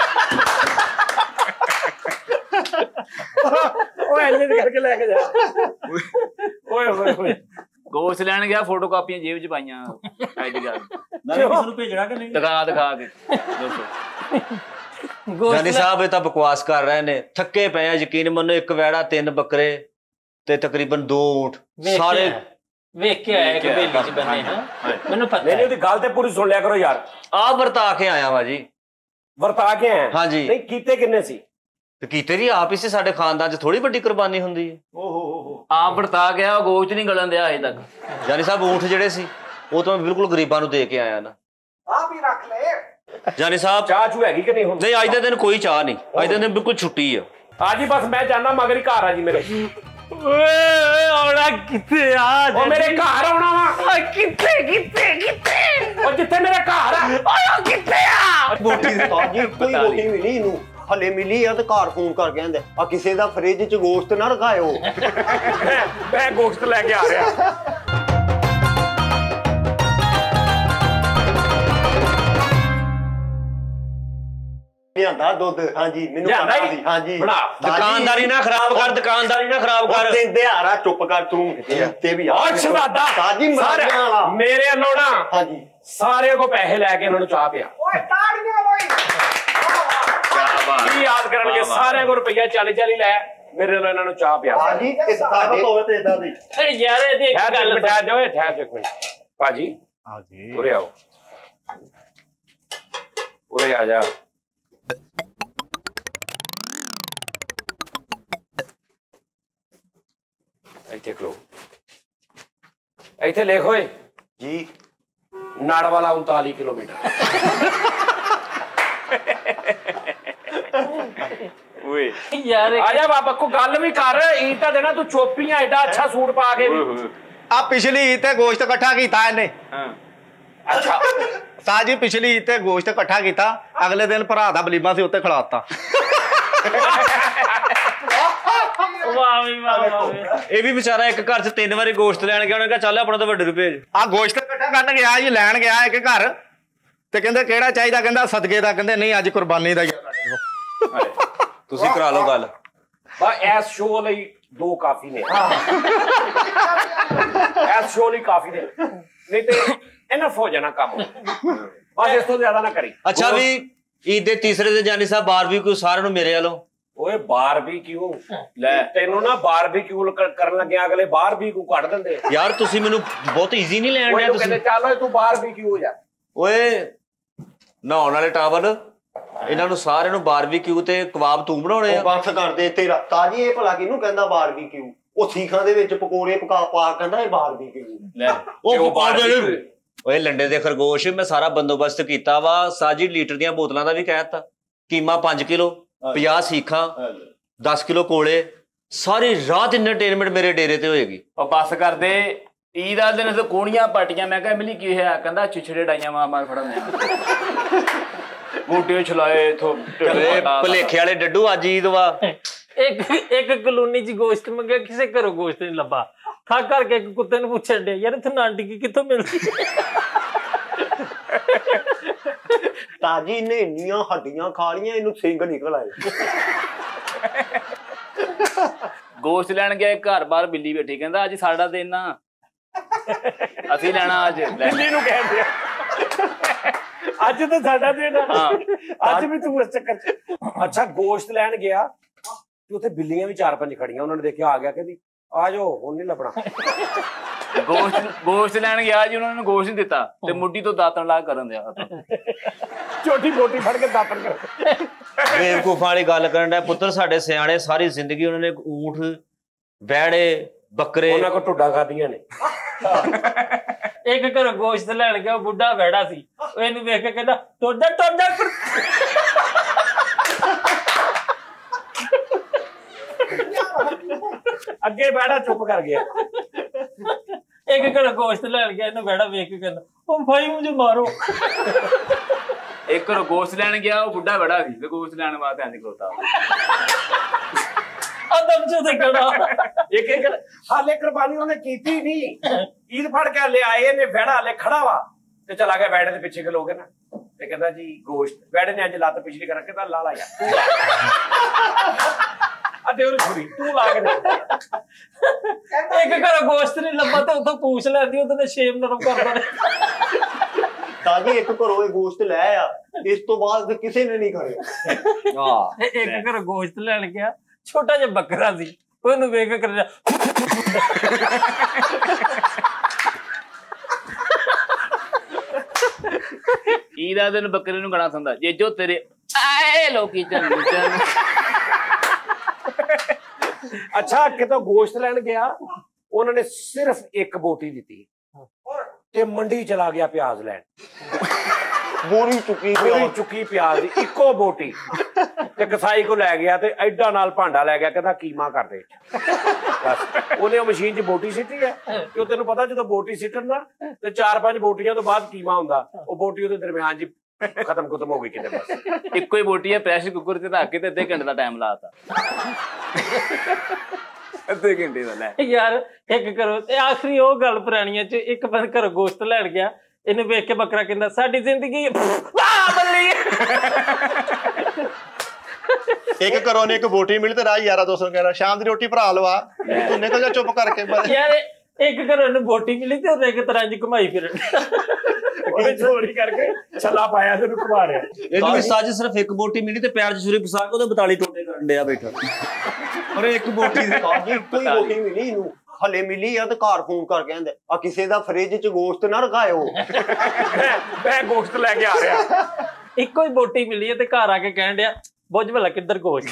ਉਹ ਐਨੇ ਦੇ ਕਰਕੇ ਲੈ ਕੇ ਜਾ। ਓਏ ਹੋਏ ਹੋਏ
ਗੋਸ਼ਤ ਲੈਣ ਗਿਆ, ਫੋਟੋ ਕਾਪੀਆਂ ਜੇਬ 'ਚ ਪਾਈਆਂ। ਐਡੀ ਗੱਲ
ਨਾਲੇ ਕਿਸ ਨੂੰ ਭੇਜਣਾ ਕਿ ਨਹੀਂ
ਦਿਖਾ ਕੇ ਦੱਸੋ।
ਜਾਨੀ ਸਾਹਿਬ ਇਹ ਤਾਂ ਬਕਵਾਸ ਕਰ ਰਹੇ ਨੇ, ਥੱਕੇ ਪਏ ਆ। ਯਕੀਨ ਮੰਨੋ, ਇੱਕ ਵੈੜਾ 3 ਬੱਕਰੇ ਤੇ ਤਕਰੀਬਨ 2 ਊਂਠ ਸਾਰੇ
ਵੇਖ ਕੇ ਆਇਆ ਕਿ ਬੇਲੀ 'ਚ ਬੰਨੇ ਹਾਂ। ਮੈਨੂੰ ਪਤਾ
ਨਹੀਂ ਉਹਦੀ ਗੱਲ ਤੇ ਪੂਰੀ ਸੁਣ ਲਿਆ ਕਰੋ ਯਾਰ।
ਆ ਵਰਤਾ ਕੇ ਆਇਆ ਵਾ ਜੀ।
ਵਰਤਾ ਕੇ ਆਇਆ?
ਹਾਂਜੀ।
ਨਹੀਂ ਕੀਤੇ ਕਿੰਨੇ ਸੀ?
ਤੇ ਕੀਤੇ ਜੀ ਆਪ ਹੀ ਸੀ, ਸਾਡੇ ਖਾਨਦਾਨ 'ਚ ਥੋੜੀ ਵੱਡੀ ਕੁਰਬਾਨੀ ਹੁੰਦੀ ਹੈ।
ਓਹੋ
ਆਪ ਵਰਤਾ ਗਿਆ, ਉਹ ਗੋਸ਼ਤ ਨਹੀਂ ਗਲਣ ਦਿਆ ਅਜੇ ਤੱਕ।
ਜਾਨੀ ਸਾਹਿਬ ਊਂਠ ਜਿਹੜੇ ਸੀ ਉਹ ਤਾਂ ਮੈਂ ਬਿਲਕੁਲ ਗਰੀਬਾਂ ਨੂੰ ਦੇ ਕੇ ਆਇਆ ਨਾ।
ਆ ਵੀ ਰੱਖ ਲੈ।
ਜਾਨੀ ਸਾਹਿਬ
ਚਾਹ ਚੂ ਹੈਗੀ ਕਿ ਨਹੀਂ ਹੁਣ?
ਨਹੀਂ, ਅੱਜ ਦੇ ਦਿਨ ਕੋਈ ਚਾਹ ਨਹੀਂ, ਅੱਜ ਦੇ ਦਿਨ ਬਿਲਕੁਲ ਛੁੱਟੀ ਆ।
ਆ ਜੀ ਬਸ ਮੈਂ ਜਾਣਾ, ਮਗਰ ਹੀ ਘਰ ਆ ਜੀ ਮੇਰੇ।
ਓਏ ਆਉਣਾ ਕਿੱਥੇ ਆ?
ਉਹ ਮੇਰੇ ਘਰ ਆਉਣਾ ਵਾ।
ਕਿੱਥੇ ਕਿੱਥੇ ਕਿੱਥੇ?
ਉਹ ਜਿੱਥੇ ਮੇਰਾ ਘਰ ਆ।
ਓਏ ਕਿੱਥੇ ਆ?
ਬੋਟੀ ਦੀ ਤਾਜੀ ਕੋਈ ਬੋਟੀ ਮਿਲੀ ਇਹਨੂੰ, ਹਲੇ ਮਿਲੀ ਆ ਤੇ ਘਰ ਫੋਨ ਕਰ ਕਹਿੰਦੇ ਆ ਕਿਸੇ ਦਾ ਫ੍ਰਿਜ 'ਚ ਗੋਸ਼ਤ ਨਾ ਰਖਾਇਓ।
ਮੈਂ ਗੋਸ਼ਤ ਲੈ ਕੇ ਆ ਰਿਹਾ।
ਲਿਆਂਦਾ ਦੁੱਧ। ਹਾਂਜੀ ਮੈਨੂੰ
ਲਿਆਂਦਾ
ਪਤਾ
ਹੀ?
ਸੀ। ਹਾਂਜੀ
ਬਣਾ।
ਦੁਕਾਨਦਾਰੀ ਨਾ ਖਰਾਬ ਕਰ, ਦੁਕਾਨਦਾਰੀ ਨਾ ਖਰਾਬ ਕਰ।
ਦਿੰਦੇ ਹਾਰਾ ਚੁੱਪ ਕਰ ਤੂੰ ਤੇ ਵੀ
ਔਰ ਸ਼ਹਜ਼ਾਦਾ
ਤਾਜੀ ਮਰਾਜਿਆਂ ਵਾਲਾ
ਮੇਰੇ ਵੱਲੋਂ ਨਾ
ਹਾਂਜੀ
ਸਾਰਿਆਂ ਕੋ ਪੈਸੇ ਲੈ ਕੇ ਉਹਨਾਂ ਨੂੰ ਚਾਹ ਪਿਆ।
ਓਏ ਤਾੜੀਆਂ ਬਈ।
ਕੀ ਯਾਦ ਕਰਨਗੇ? ਸਾਰਿਆਂ ਕੋ ਰੁਪਈਆ 40 ਲੈ, ਮੇਰੇ ਵੱਲੋਂ ਇਹਨਾਂ ਨੂੰ ਚਾਹ ਪਿਆ।
ਹਾਂਜੀ ਇਹ ਸਾਡੇ ਹੋਵੇ ਤੇ ਇਦਾਂ ਦੀ।
ਅਰੇ ਯਾਰ ਇਹ ਦੇਖ ਗੱਲ
ਬਿਠਾ ਜਾਓ, ਠਹਿਰ ਜਾਓ ਇੱਕ ਮਿੰਟ। ਭਾਜੀ
ਹਾਂਜੀ
ਉਰੇ ਆਓ, ਉਰੇ ਆ ਜਾ। ਇੱਥੇ ਖਲੋ, ਇੱਥੇ ਲਿਖ ਓਏ
ਜੀ
ਨਾੜਵਾਲਾ 39 ਕਿਲੋਮੀਟਰ।
ਓਏ
ਯਾਰ
ਆ ਜਾ ਬਾਬਾ, ਕੋ ਗੱਲ ਵੀ ਕਰ। ਈਦ ਤਾਂ ਦੇਣਾ, ਤੂੰ ਚੋਪੀਆਂ ਐਡਾ ਅੱਛਾ ਸੂਟ ਪਾ ਕੇ ਵੀ।
ਆ ਪਿਛਲੀ ਈਦ ਤੇ ਗੋਸ਼ਤ ਇਕੱਠਾ ਕੀਤਾ ਇਹਨੇ।
ਹਾਂ
ਅੱਛਾ
ਸਾਜੀ ਪਿਛਲੀ ਈਦ ਤੇ ਗੋਸ਼ਤ ਇਕੱਠਾ ਕੀਤਾ, ਅਗਲੇ ਦਿਨ ਭਰਾ ਦਾ ਬਲੀਮਾ ਸੀ ਉੱਤੇ ਖਿਲਾਤਾ।
ਵਾਹ ਵੀ ਵਾਹ ਵਾਹ।
ਇਹ ਵੀ ਵਿਚਾਰਾ ਇੱਕ ਘਰ 'ਚ 3 ਵਾਰੀ ਗੋਸ਼ਤ ਲੈਣ ਗਿਆ, ਉਹਨੇ ਕਿਹਾ ਚੱਲ ਆਪਣਾ ਤਾਂ ਵੱਡੇ ਨੂੰ ਭੇਜ।
ਆ ਗੋਸ਼ਤ ਇਕੱਠਾ ਕਰਨ ਗਿਆ ਜੀ, ਲੈਣ ਗਿਆ ਇੱਕ ਘਰ ਤੇ ਕਹਿੰਦੇ ਕਿਹੜਾ ਚਾਹੀਦਾ, ਕਹਿੰਦਾ ਸਦਕੇ ਦਾ, ਕਹਿੰਦੇ ਨਹੀਂ ਅੱਜ ਕੁਰਬਾਨੀ ਦਾ।
ਤੁਸੀਂ ਕਰਾ ਲਓ ਗੱਲ।
ਬਾ ਐਸ ਸ਼ੋਅ ਲਈ 2 ਕਾਫੀ ਨੇ। ਐਸ ਸ਼ੋਅ ਲਈ ਕਾਫੀ ਨੇ, ਨਹੀਂ ਤੇ ਇਨਫ ਹੋ ਜਾਣਾ ਕੰਮ। ਬਸ ਇਸ ਤੋਂ ਜ਼ਿਆਦਾ ਨਾ ਕਰੀ।
ਅੱਛਾ ਵੀ ਈਦ ਦੇ ਤੀਸਰੇ ਦਿਨ ਜਾਨੀ ਸਾਹਿਬ ਬਾਰਬੀਕਿਊ ਸਾਰਿਆਂ ਨੂੰ ਮੇਰੇ ਵੱਲੋਂ।
ਓਏ ਬਾਰਬੀਕਿਊ ਲੈ, ਤੈਨੂੰ ਨਾ ਬਾਰਬੀਕਿਊ ਕਰਨ ਲੱਗਿਆ ਅਗਲੇ ਬਾਰਬੀਕਿਊ ਕੱਢ ਦਿੰਦੇ।
ਯਾਰ ਤੁਸੀਂ ਮੈਨੂੰ ਬਹੁਤ ਈਜ਼ੀ ਨਹੀਂ ਲੈਣ
ਓਏ
ਡਿਆ
ਕਹਿੰਦੇ
ਤੁਸੀਂ।
ਚੱਲ ਤੂੰ ਬਾਰਬੀਕਿਊ ਹੋ ਜਾ।
ਓਏ ਨਹਾਉਣ ਵਾਲੇ ਟਾਵਲ, ਇਹਨਾਂ ਨੂੰ ਸਾਰਿਆਂ ਨੂੰ ਬਾਰਬੀਕਿਊ ਤੇ ਕਬਾਬ ਤੂੰ ਬਣਾਉਣੇ ਆ।
ਬੰਦ ਕਰਦੇ ਤੇਰਾ ਤਾਜੀ। ਇਹ ਭਲਾ ਕਿਹਨੂੰ ਕਹਿੰਦਾ ਬਾਰਬੀਕਿਊ? ਉਹ ਸੀਖਾਂ ਦੇ ਵਿੱਚ ਪਕੌੜੇ ਪਕਾ ਪਾ ਕਹਿੰਦਾ ਇਹ ਬਾਰਬੀਕਿਊ।
ਲੈ
ਉਹ ਪਕੌੜੇ ਓਏ ਲੰਡੇ ਦੇ ਖਰਗੋਸ਼, ਮੈਂ ਸਾਰਾ ਬੰਦੋਬਸਤ ਕੀਤਾ ਵਾ। ਸਾਜੀ ਲੀਟਰ ਦੀਆਂ ਬੋਤਲਾਂ ਦਾ ਵੀ ਕਹਿਤਾ, ਕੀਮਾ 5 ਕਿਲੋ, 50 ਸੀਖਾਂ, 10 ਕਿਲੋ ਕੋਲੇ, ਸਾਰੀ ਰਾਤ ਇੰਟਰਟੇਨਮੈਂਟ ਮੇਰੇ ਡੇਰੇ ਤੇ ਹੋਏਗੀ।
ਉਹ ਬੱਸ ਕਰਦੇ। ਈਦ ਵਾਲੇ ਦਿਨ ਤੇ ਕੋਣੀਆਂ ਪਾਟੀਆਂ। ਮੈਂ ਕਿਹਾ ਮਿਲੀ ਕੀ ਹੋਇਆ? ਕਹਿੰਦਾ ਚਿਛੜੇ ਡਾਈਆਂ ਮਾਰ ਫੜਨ ਗੋਟੇ ਛਲਾਏ
ਭਲੇਖੇ ਵਾਲੇ ਡੱਡੂ, ਅੱਜ ਈਦ ਵਾ।
ਇੱਕ ਕਲੋਨੀ 'ਚ ਗੋਸ਼ਤ ਮੰਗਿਆ, ਕਿਸੇ ਘਰੋਂ ਗੋਸ਼ਤ ਨਹੀਂ ਲੱਭਾ। ਖਾ ਕਰਕੇ ਇੱਕ ਕੁੱਤੇ ਨੂੰ ਪੁੱਛਣ ਡਿਆ, ਯਾਰ ਇੱਥੇ ਨਾਨ ਟਿੱਕੀ ਕਿੱਥੋਂ ਮਿਲਦੀ?
ਤਾਜੀ ਇਹਨੇ ਇੰਨੀਆਂ ਹੱਡੀਆਂ ਖਾ ਲੀਆਂ, ਇਹਨੂੰ ਸਿੰਘ ਨਿਕਲ ਆਏ।
ਗੋਸ਼ਤ ਲੈਣ ਗਿਆ, ਘਰ-ਬਾਰ ਬਿੱਲੀ ਬੈਠੀ, ਕਹਿੰਦਾ ਅੱਜ ਸਾਡਾ ਦਿਨ ਆ, ਅਸੀਂ ਲੈਣਾ ਅੱਜ।
ਬਿੱਲੀ ਨੂੰ ਕਹਿੰਦੇ ਅੱਜ ਤਾਂ ਸਾਡਾ ਦਿਨ ਆ। ਅੱਜ ਵੀ ਤੂੰ ਇਸ ਚੱਕਰ 'ਚ। ਅੱਛਾ ਗੋਸ਼ਤ ਲੈਣ ਗਿਆ ਤੇ ਉੱਥੇ ਬਿੱਲੀਆਂ ਵੀ 4-5 ਖੜੀਆਂ। ਉਹਨਾਂ ਨੇ ਦੇਖਿਆ, ਆ ਗਿਆ, ਕਹਿੰਦੀ ਆ ਜਾਓ ਹੁਣ ਨਹੀਂ ਲੱਭਣਾ।
ਗੋਸ਼ਤ ਲੈਣ ਗਿਆ ਜੀ, ਉਹਨਾਂ ਨੇ ਗੋਸ਼ਤ ਨਹੀਂ ਦਿੱਤਾ ਤੇ ਮੁੱਢੀ ਤੋਂ ਦਾਤਣ ਲਾ ਕਰਨ ਦਿਆ।
ਛੋਟੀ ਮੋਟੀ ਫੜ ਕੇ ਦਾਤਣ ਕਰ।
ਬੇਵਕੂਫਾਂ ਵਾਲੀ ਗੱਲ ਕਰਨ ਦਾ ਪੁੱਤਰ। ਸਾਡੇ ਸਿਆਣੇ ਸਾਰੀ ਜ਼ਿੰਦਗੀ ਉਹਨਾਂ ਨੇ ਊਂਠ ਵੈੜੇ ਬੱਕਰੇ
ਉਹਨਾਂ ਕੋ ਟੁੱਡਾ ਖਾਦੀਆਂ ਨੇ।
ਇੱਕ ਘਰੋਂ ਗੋਸ਼ਤ ਲੈਣ ਗਿਆ, ਉਹ ਬੁੱਢਾ ਵੈੜਾ ਸੀ, ਉਹ ਇਹਨੂੰ ਵੇਖ ਕੇ ਕਹਿੰਦਾ ਟੋਡਾ ਟੋਡਾ।
ਅੱਗੇ ਬੈਠਾ ਚੁੱਪ ਕਰ ਗਿਆ।
ਇੱਕ ਘਰੋਂ ਗੋਸ਼ਤ ਲੈਣ ਗਿਆ, ਇਹਨੂੰ ਵੈੜਾ ਵੇਖ ਕੇ ਕਹਿੰਦਾ ਉਹ ਭਾਈ ਮੁਝੇ ਮਾਰੋ।
ਇੱਕ ਗੋਸ਼ਤ ਲੈਣ ਗਿਆ, ਉਹ ਬੁੱਢਾ ਬੜਾ ਸੀ ਤੇ ਗੋਸ਼ਤ ਲੈਣ ਵਾਸਤੇ ਇੰਜ ਖਲੋਤਾ।
ਅਦਮ ਚੋਂ ਤੇ ਖੜਾ।
ਇੱਕ ਹਾਲੇ ਕੁਰਬਾਨੀ ਉਹਨੇ ਕੀਤੀ ਨਹੀਂ, ਈਦ ਫੜ ਕੇ ਲੈ ਆਏ ਨੇ, ਵੈੜਾ ਹਾਲੇ ਖੜਾ ਵਾ ਤੇ ਚਲਾ ਗਿਆ ਵੈੜੇ ਦੇ ਪਿੱਛੇ ਖਲੋ ਕੇ ਨਾ, ਤੇ ਕਹਿੰਦਾ ਜੀ ਗੋਸ਼ਤ। ਵੈੜੇ ਨੇ ਅੱਜ ਲੱਤ ਪਿਛਲੀ ਕਰ ਕੇ ਤਾਂ ਲਾ ਲਾ ਯਾਰ ਅੱਧੇ ਉਹਨੂੰ ਛੁਰੀ ਤੂੰ ਲਾ ਕੇ
ਇੱਕ ਘਰੋਂ ਗੋਸ਼ਤ ਨਹੀਂ ਲੱਭਾ ਤੇ ਉੱਥੋਂ ਪੂਛ ਲੈਂਦੀ, ਉਹਦੇ ਸ਼ੇਮ ਨਰਮ ਕਰਦਾ ਨੇ।
ਤਾਂ ਜੀ ਇੱਕ ਘਰੋਂ ਇਹ ਗੋਸ਼ਤ ਲੈ ਆ, ਇਸ ਤੋਂ ਬਾਅਦ ਕਿਸੇ ਨੇ ਨਹੀਂ ਖੜਿਆ।
ਇੱਕ ਘਰੋਂ ਗੋਸ਼ਤ ਲੈਣ ਗਿਆ, ਛੋਟਾ ਜਿਹਾ ਬੱਕਰਾ ਸੀ, ਉਹਨੂੰ ਵੇਖ ਕੇ ਕਰ
ਈਦ ਦਾ ਦਿਨ ਬੱਕਰੇ ਨੂੰ ਗਾਣਾ ਸੁਣਦਾ, ਜੇ ਜੋ ਤੇਰੇ ਆਏ ਲੋਕੀ ਚੰਨ ਚੰਨ।
ਅੱਛਾ ਕਿਤੋਂ ਗੋਸ਼ਤ ਲੈਣ ਗਿਆ, ਉਹਨਾਂ ਨੇ ਸਿਰਫ ਇੱਕ ਬੋਟੀ ਦਿੱਤੀ ਤੇ ਮੰਡੀ ਚਲਾ ਗਿਆ ਪਿਆਜ਼ ਲੈਣ।
ਬੋਰੀ
ਚੁੱਕੀ ਪਿਆਜ਼ ਦੀ ਇੱਕੋ ਬੋਟੀ, ਤੇ ਕਸਾਈ ਕੋ ਲੈ ਗਿਆ ਤੇ ਐਡਾ ਨਾਲ ਭਾਂਡਾ ਲੈ ਗਿਆ, ਕਹਿੰਦਾ ਕੀਮਾ ਕਰ ਦੇ। ਬਸ ਉਹਨੇ ਉਹ ਮਸ਼ੀਨ 'ਚ ਬੋਟੀ ਸਿੱਟੀ ਹੈ, ਤੇ ਉਹ ਤੈਨੂੰ ਪਤਾ ਜਦੋਂ ਬੋਟੀ ਸਿੱਟਣ ਨਾ ਤੇ 4-5 ਬੋਟੀਆਂ ਤੋਂ ਬਾਅਦ ਕੀਮਾ ਹੁੰਦਾ, ਉਹ ਬੋਟੀ ਉਹਦੇ ਦਰਮਿਆਨ 'ਚ ਖਤਮ ਹੋ ਗਈ ਕਿਤੇ। ਬਸ
ਇੱਕੋ ਹੀ ਬੋਟੀ ਹੈ, ਪ੍ਰੈਸ਼ਰ ਕੁੱਕਰ 'ਚ ਰੱਖ ਕੇ ਤੇ ਅੱਧੇ ਘੰਟੇ ਦਾ ਟਾਈਮ ਲਾਤਾ। ਅੱਧੇ ਘੰਟੇ ਦਾ ਲੈ
ਯਾਰ। ਇੱਕ ਕਰੋ ਤੇ ਆਖਰੀ ਉਹ ਗੱਲ ਪੁਰਾਣੀਆਂ 'ਚ, ਇੱਕ ਬੰਦ ਘਰੋਂ ਗੋਸ਼ਤ ਲੈਣ ਗਿਆ, ਇਹਨੂੰ ਵੇਖ ਕੇ ਬੱਕਰਾ ਕਹਿੰਦਾ ਸਾਡੀ ਜ਼ਿੰਦਗੀ ਬੱਲੀ।
ਇੱਕ ਘਰੋਂ ਨੇ ਇੱਕ ਬੋਟੀ ਮਿਲੀ ਤੇ ਰਾਹ ਯਾਰਾ ਦੋਸਤ ਨੂੰ ਕਹਿਣਾ ਸ਼ਾਮ ਦੀ ਰੋਟੀ ਭਰਾ ਲਵਾ, ਤੂੰ ਨਿਕਲ ਜਾ ਚੁੱਪ ਕਰਕੇ।
ਯਾਰ ਇੱਕ ਘਰੋਂ ਨੂੰ ਬੋਟੀ ਮਿਲੀ ਤੇ ਉਹਨੇ ਇੱਕ ਤਰ੍ਹਾਂ ਦੀ ਘੁਮਾਈ ਫਿਰਨ,
ਉਹਨੇ ਚੋਰੀ ਕਰਕੇ ਛੱਲਾ ਪਾਇਆ ਤੇ ਉਹਨੂੰ ਘੁਮਾ ਰਿਹਾ।
ਇਹਨੂੰ ਵੀ ਸਾਜ ਸਿਰਫ ਇੱਕ ਬੋਟੀ ਮਿਲੀ ਤੇ ਪੈਰ 'ਚ ਛੁਰੀ ਫਸਾ ਕੇ ਉਹਦੇ 42 ਟੋਟੇ ਕਰਨ ਡਿਆ ਬੈਠਾ। ਅਰੇ ਇੱਕ ਬੋਟੀ
ਇੱਕੋ ਹੀ ਬੋਟੀ ਮਿਲੀ ਇਹਨੂੰ, ਹਲੇ ਮਿਲੀ ਆ ਤੇ ਘਰ ਫੋਨ ਕਰਕੇ ਕਹਿੰਦੇ ਆ ਕਿਸੇ ਦਾ ਫ੍ਰਿਜ 'ਚ ਗੋਸ਼ਤ ਨਾ ਰਖਾਇਓ,
ਮੈਂ ਗੋਸ਼ਤ ਲੈ ਕੇ ਆ ਰਿਹਾ।
ਇੱਕੋ ਹੀ ਬੋਟੀ ਮਿਲੀ ਹੈ ਤੇ ਘਰ ਆ ਕੇ ਕਹਿਣ ਡਿਆ ਬੁੱਝ ਭਲਾ ਕਿੱਧਰ ਗੋਸ਼ਤ।